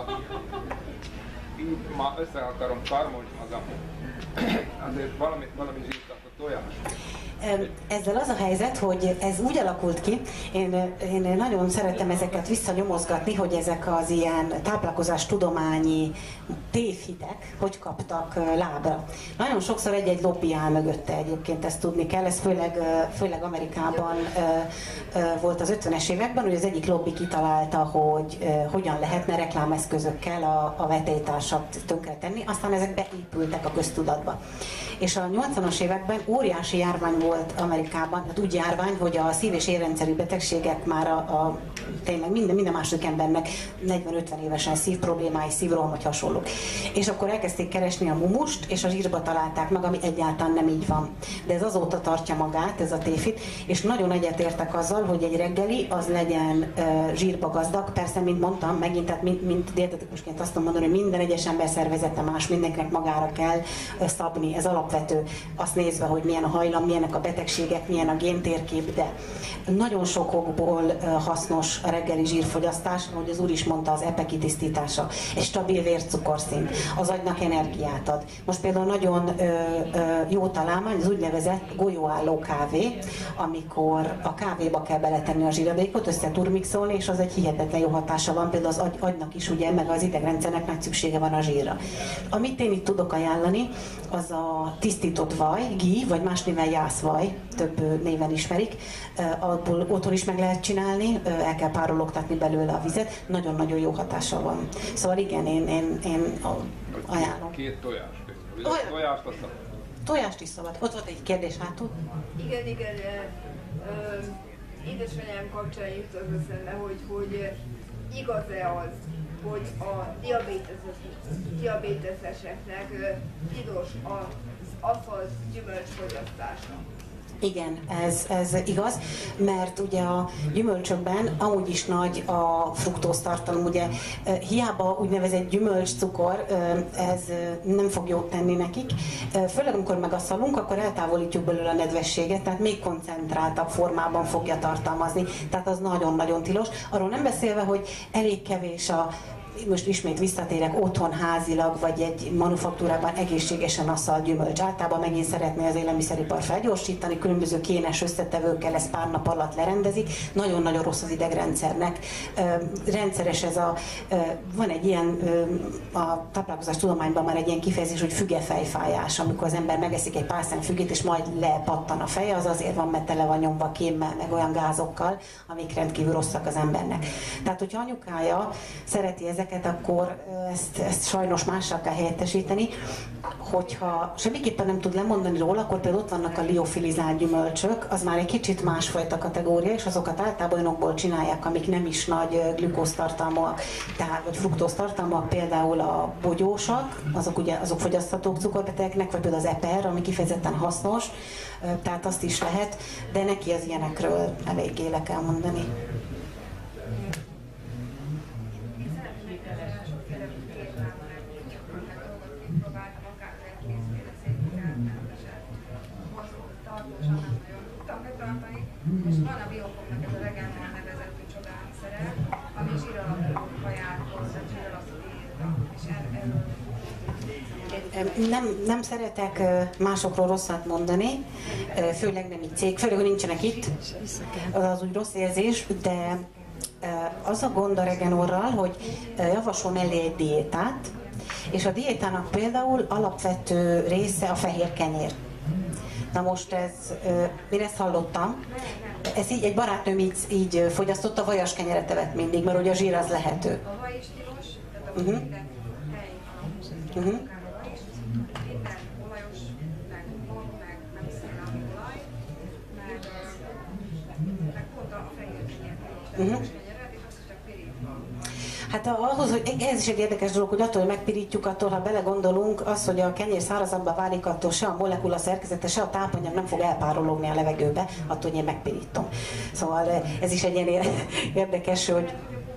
F: így már össze akarom karmolni magam. Azért valami zsírt, akkor tojás.
A: Ezzel az a helyzet, hogy ez úgy alakult ki, én nagyon szeretem ezeket visszanyomozgatni, hogy ezek az ilyen táplálkozás tudományi tévhitek, hogy kaptak lábra. Nagyon sokszor egy-egy lobby áll mögötte egyébként, ezt tudni kell, ez főleg Amerikában volt az 50-es években, hogy az egyik lobby kitalálta, hogy hogyan lehetne reklámeszközökkel a vetélytársat tönkretenni, aztán ezek beépültek a köztudatba. És a 80-as években óriási járvány volt Amerikában, hát úgy járvány, hogy a szív- és érrendszeri betegségek már tényleg minden második embernek 40-50 évesen szívproblémái, szívroham vagy hasonlók. És akkor elkezdték keresni a mumust, és a zsírba találták meg, ami egyáltalán nem így van. De ez azóta tartja magát, ez a tévhit, és nagyon egyetértek azzal, hogy egy reggeli az legyen zsírba gazdag. Persze, mint mondtam, megint, tehát mint dietetikusként azt tudom mondani, hogy minden egyes ember szervezete más, mindenkinek magára kell szabni, ez alapvető. Azt nézve, hogy milyen a hajlam, milyenek a betegségek, milyen a géntérkép, de nagyon sok okból hasznos a reggeli zsírfogyasztás, ahogy az úr is mondta, az epe kitisztítása, egy stabil vércukorszint, az agynak energiát ad. Most például nagyon jó találmány az úgynevezett golyóálló kávé, amikor a kávéba kell beletenni a zsíradékot, összeturmixolni, és az egy hihetetlen jó hatása van, például az agynak is, ugye, meg az idegrendszernek nagy szüksége van a zsírra. Amit én itt tudok ajánlani, az a tisztított vaj, ghee, vagy más néven jászvaj, több néven ismerik, abból otthon is meg lehet csinálni, el kell párologtatni belőle a vizet, nagyon-nagyon jó hatása van. Szóval igen, én ajánlom.
F: 2 tojás. Tojást azt szabad.
A: Tojást is szabad. Ott volt egy kérdés hátul.
D: Igen. Édesanyám kapcsán jut az eszembe, hogy igaz-e az, hogy a diabéteseseknek tilos az aszalt gyümölcs fogyasztása.
A: Igen, ez igaz, mert ugye a gyümölcsökben amúgy is nagy a fruktóztartalom, ugye hiába úgynevezett gyümölcscukor, ez nem fog jót tenni nekik, főleg amikor megasszalunk, akkor eltávolítjuk belőle a nedvességet, tehát még koncentráltabb formában fogja tartalmazni, tehát az nagyon-nagyon tilos. Arról nem beszélve, hogy elég kevés most ismét visszatérek, otthon házilag, vagy egy manufaktúrában egészségesen asszalt gyümölcs. Általában megint szeretné az élelmiszeripar felgyorsítani, különböző kénes összetevőkkel ezt pár nap alatt lerendezik. Nagyon-nagyon rossz az idegrendszernek. Rendszeres ez van egy ilyen, a táplálkozás tudományban már egy ilyen kifejezés, hogy fügefejfájás, amikor az ember megeszik egy pár szem fügét, és majd lepattan a feje, az azért van, mert tele van nyomva kémmel, meg olyan gázokkal, amik rendkívül rosszak az embernek. Tehát, hogyha anyukája szereti ezeket, akkor ezt sajnos mással kell helyettesíteni. Hogyha semmiképpen nem tud lemondani róla, akkor például ott vannak a liofilizált gyümölcsök, az már egy kicsit másfajta kategória, és azokat általában olyanokból csinálják, amik nem is nagy glükóztartalmúak, tehát vagy fruktóztartalmúak, például a bogyósak, azok fogyaszthatók cukorbetegeknek, vagy például az eper, ami kifejezetten hasznos, tehát azt is lehet, de neki az ilyenekről eléggé le kell mondani.
D: És van a Biofoknak ez a Regeneron nevezetű csodászere, ami zsíralapú kajákhoz, zsíralapú diéta, és erről
A: nem szeretek másokról rosszat mondani, főleg nem így cég, főleg, hogy nincsenek itt, az úgy rossz érzés, de az a gond a Regenorral, hogy javasol mellé egy diétát, és a diétának például alapvető része a fehér kenyér. Na most én ezt hallottam, ez így, egy barátnőm így fogyasztotta, vajas kenyeret evett mindig, mert ugye a zsír az lehető.
D: a vaj is tilos, tehát a minden helyi minden olajos, meg mor, meg nem szénalmi olaj, meg pont a fehér kenyeret, tehát a kenyeret, és azt is csak pirítva.
A: Hát ahhoz, hogy ez is egy érdekes dolog, hogy attól, hogy megpirítjuk, attól, ha belegondolunk, az, hogy a kenyér szárazabbá válik, attól se a molekula szerkezete, se a tápanyag nem fog elpárologni a levegőbe, attól, hogy én megpirítom. Szóval ez is egy ilyen érdekes, hogy...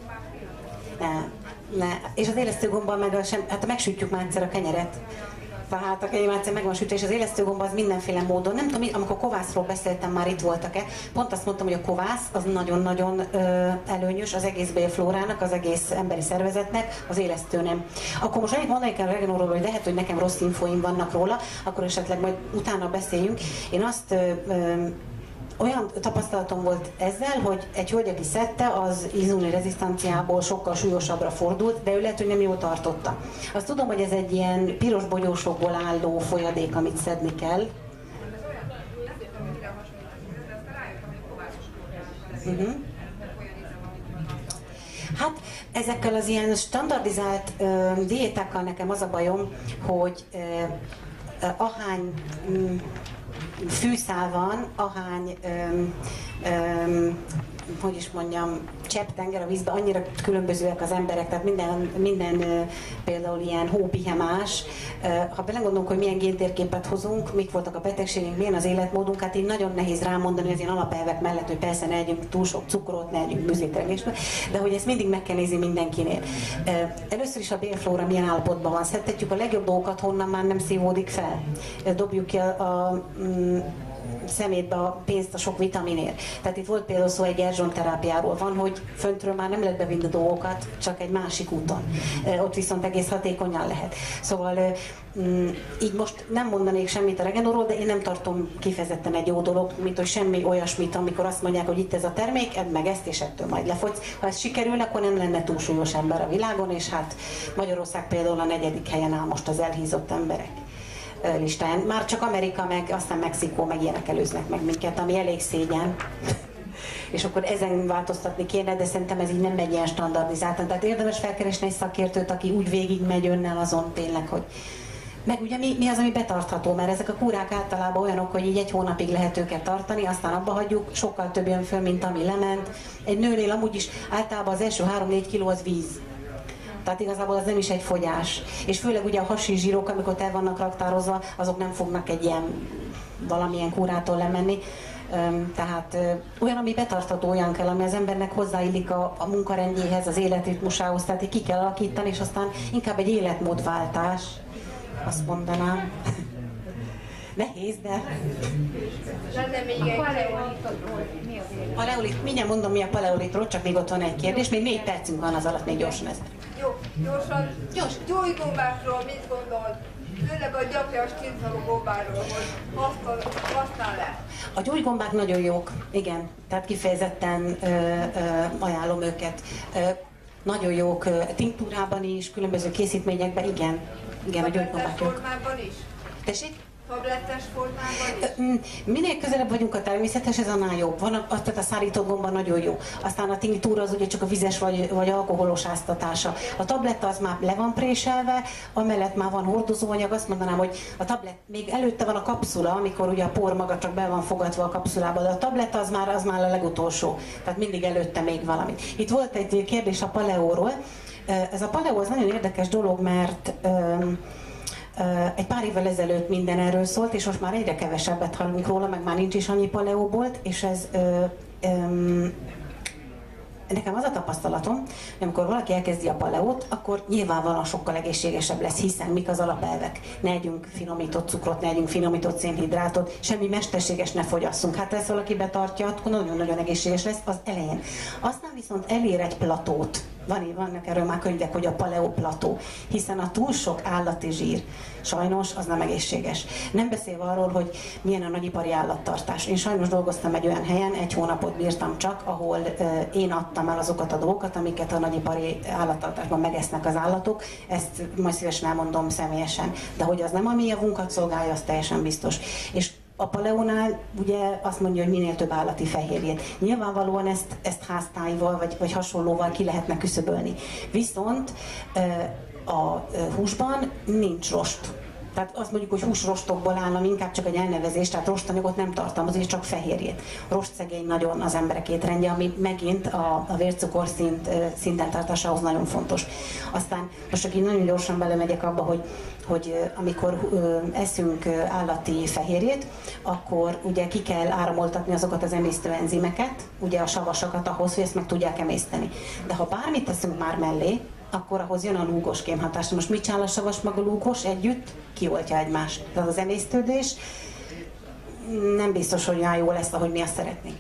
A: Ne. És az élesztőgombbal meg hát megsütjük már egyszer a kenyeret. Tehát a kenyér már egyszer meg van sütve, és az élesztőgomba az mindenféle módon. Nem tudom, amikor kovászról beszéltem, már itt voltak-e. Pont azt mondtam, hogy a kovász az nagyon-nagyon előnyös az egész bélflórának, az egész emberi szervezetnek, az élesztő nem. Akkor most annyit mondani kell a Regenorról, hogy lehet, hogy nekem rossz infóim vannak róla, akkor esetleg majd utána beszéljünk. Én azt olyan tapasztalatom volt ezzel, hogy egy hölgy, aki szedte, az inzulin rezisztenciából sokkal súlyosabbra fordult, de ő lehet, hogy nem jól tartotta. Azt tudom, hogy ez egy ilyen piros bogyósokból álló folyadék, amit szedni kell.
D: Ez olyan, nem tudom, hogy mire hasonlít, de aztán rájöttem, hogy kovászos kódálnak olyan íze van, mint van.
A: Hát ezekkel az ilyen standardizált diétákkal nekem az a bajom, hogy ahány fűszál van, ahány hogy is mondjam, csepp tenger a vízben, annyira különbözőek az emberek, tehát minden például ilyen hópihemás. Ha belegondolunk, hogy milyen géntérképet hozunk, mik voltak a betegségünk, milyen az életmódunk, hát így nagyon nehéz rámondani az ilyen alapelvek mellett, hogy persze ne együnk túl sok cukrot, ne együnk bűzételgést, de hogy ezt mindig meg kell nézni mindenkinél. Először is a bélflóra milyen állapotban van. Szedtetjük a legjobb dolgokat, honnan már nem szívódik fel. Dobjuk ki a szemétbe a pénzt a sok vitaminért. Tehát itt volt például szó egy erzsonterápiáról van, hogy föntről már nem lehet bevinni dolgokat, csak egy másik úton. Ott viszont egész hatékonyan lehet. Szóval így most nem mondanék semmit a Regenorról, de én nem tartom kifejezetten egy jó dolog, mint hogy semmi olyasmit, amikor azt mondják, hogy itt ez a termék, edd meg ezt, és ettől majd lefogysz. Ha ez sikerülne, akkor nem lenne túlsúlyos ember a világon, és hát Magyarország például a 4. helyen áll most az elhízott emberek listáján. Már csak Amerika, meg aztán Mexikó, meg ilyenek előznek meg minket, ami elég szégyen. És akkor ezen változtatni kéne, de szerintem ez így nem megy ilyen standardizáltan. Tehát érdemes felkeresni egy szakértőt, aki úgy végigmegy önnel azon tényleg, hogy meg ugye mi az, ami betartható, mert ezek a kúrák általában olyanok, hogy így 1 hónapig lehet őket tartani, aztán abba hagyjuk, sokkal több jön föl, mint ami lement. Egy nőnél amúgy is általában az első 3-4 kiló az víz. Tehát igazából az nem is egy fogyás. És főleg ugye a hasi zsírok, amikor el vannak raktározva, azok nem fognak egy ilyen valamilyen kúrától lemenni. Tehát olyan, ami betartató, olyan kell, ami az embernek hozzáillik a munkarendjéhez, az életritmusához, tehát ki kell alakítani, és aztán inkább egy életmódváltás, azt mondanám. Nehéz, de...
G: A paleolitról mi a vélemény?
A: Paleolit, mindjárt mondom, mi a paleolitról, csak még ott van egy kérdés, még 4 percünk van az alatt, még gyorsan ez.
H: Jó, gyorsan. Gyógygombákról mit gondol? Főleg a gyapjas kintvaló gombáról, hogy használ-e?
A: A gyógygombák nagyon jók, igen, tehát kifejezetten ajánlom őket. Nagyon jók tinktúrában is, különböző készítményekben, igen, a gyógygombák jók.
H: Formában is?
A: Tessék?
H: Tablettes formában is?
A: Minél közelebb vagyunk a természetes, ez annál jobb. Van, tehát a szárított gomba nagyon jó. Aztán a tinktúra az ugye csak a vizes vagy alkoholos áztatása. A tabletta az már le van préselve, amellett már van hordozóanyag, azt mondanám, hogy a tablet, még előtte van a kapszula, amikor ugye a por maga csak be van fogadva a kapszulába, de a tabletta az már a legutolsó. Tehát mindig előtte még valami. Itt volt egy kérdés a paleóról. Ez a paleó az nagyon érdekes dolog, mert egy pár évvel ezelőtt minden erről szólt, és most már egyre kevesebbet hallunk róla, meg már nincs is annyi paleóbolt, és ez nekem az a tapasztalatom, hogy amikor valaki elkezdi a paleót, akkor nyilvánvalóan sokkal egészségesebb lesz, hiszen mik az alapelvek. Ne együnk finomított cukrot, ne együnk finomított szénhidrátot, semmi mesterséges ne fogyasszunk. Hát ezt valaki betartja, akkor nagyon-nagyon egészséges lesz az elején. Aztán viszont elér egy platót. Vannak erről már könyvek, hogy a paleoplató, hiszen a túl sok állati zsír sajnos az nem egészséges. Nem beszélve arról, hogy milyen a nagyipari állattartás. Én sajnos dolgoztam egy olyan helyen, 1 hónapot bírtam csak, ahol én adtam el azokat a dolgokat, amiket a nagyipari állattartásban megesznek az állatok. Ezt majd szívesen elmondom személyesen. De hogy az nem a mi javunkat szolgálja, az teljesen biztos. És a paleónál ugye azt mondja, hogy minél több állati fehérjét. Nyilvánvalóan ezt háztáival vagy hasonlóval ki lehetne küszöbölni. Viszont a húsban nincs rost. Tehát azt mondjuk, hogy húsrostokból állna, inkább csak egy elnevezés, tehát rostanyagot nem tartalmaz, és csak fehérjét. Rostszegény nagyon az emberek étrendje, ami megint a vércukorszint szinten tartásához nagyon fontos. Aztán most csak így nagyon gyorsan belemegyek abba, hogy amikor eszünk állati fehérjét, akkor ugye ki kell áramoltatni azokat az emésztőenzimeket, ugye a savasakat ahhoz, hogy ezt meg tudják emészteni. De ha bármit teszünk már mellé, akkor ahhoz jön a lúgos kémhatás. Most mit csinál a savas meg a lúgos együtt? Kioltja egymást. Tehát az emésztődés nem biztos, hogy olyan jó lesz, ahogy mi azt szeretnénk.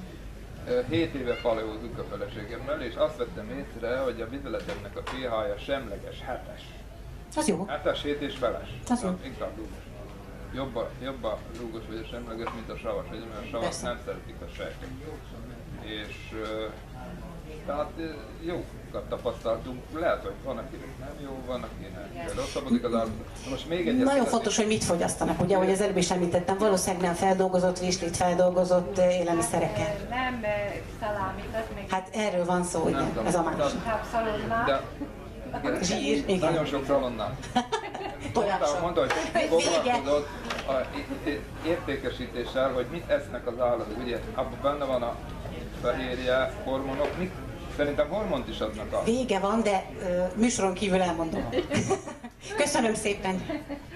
F: 7 éve paleózunk a feleségemmel, és azt vettem észre, hogy a vizeletemnek a pH-ja semleges, 7-es.
A: Az jó.
F: 7-es, 7 és feles.
A: Az jó.
F: Inkább lúgos. Jobb a lúgos vagy a semleges, mint a savas, mert a savas nem szeretik a sejtek. És tehát jókat tapasztaltunk, lehet, hogy van, akinek nem jó, van, akinek rosszabbodik az állat. Most még egy
A: nagyon fontos, hogy mit fogyasztanak, ugye, ahogy az előbb is említettem, valószínűleg nem feldolgozott virslit, feldolgozott élelmiszereket.
G: Nem szalámit, az még...
A: Hát erről van szó, igen, ez a más.
G: Szalonnál.
A: Zsír, igen.
F: Nagyon sok szalonnál. Mondta, hogy foglalkozott értékesítéssel, hogy mit esznek az állatok. Ugye abban benne van a fehérje, hormonok, szerintem hormont is adnak a...
A: Vége van, de műsoron kívül elmondom. Köszönöm szépen!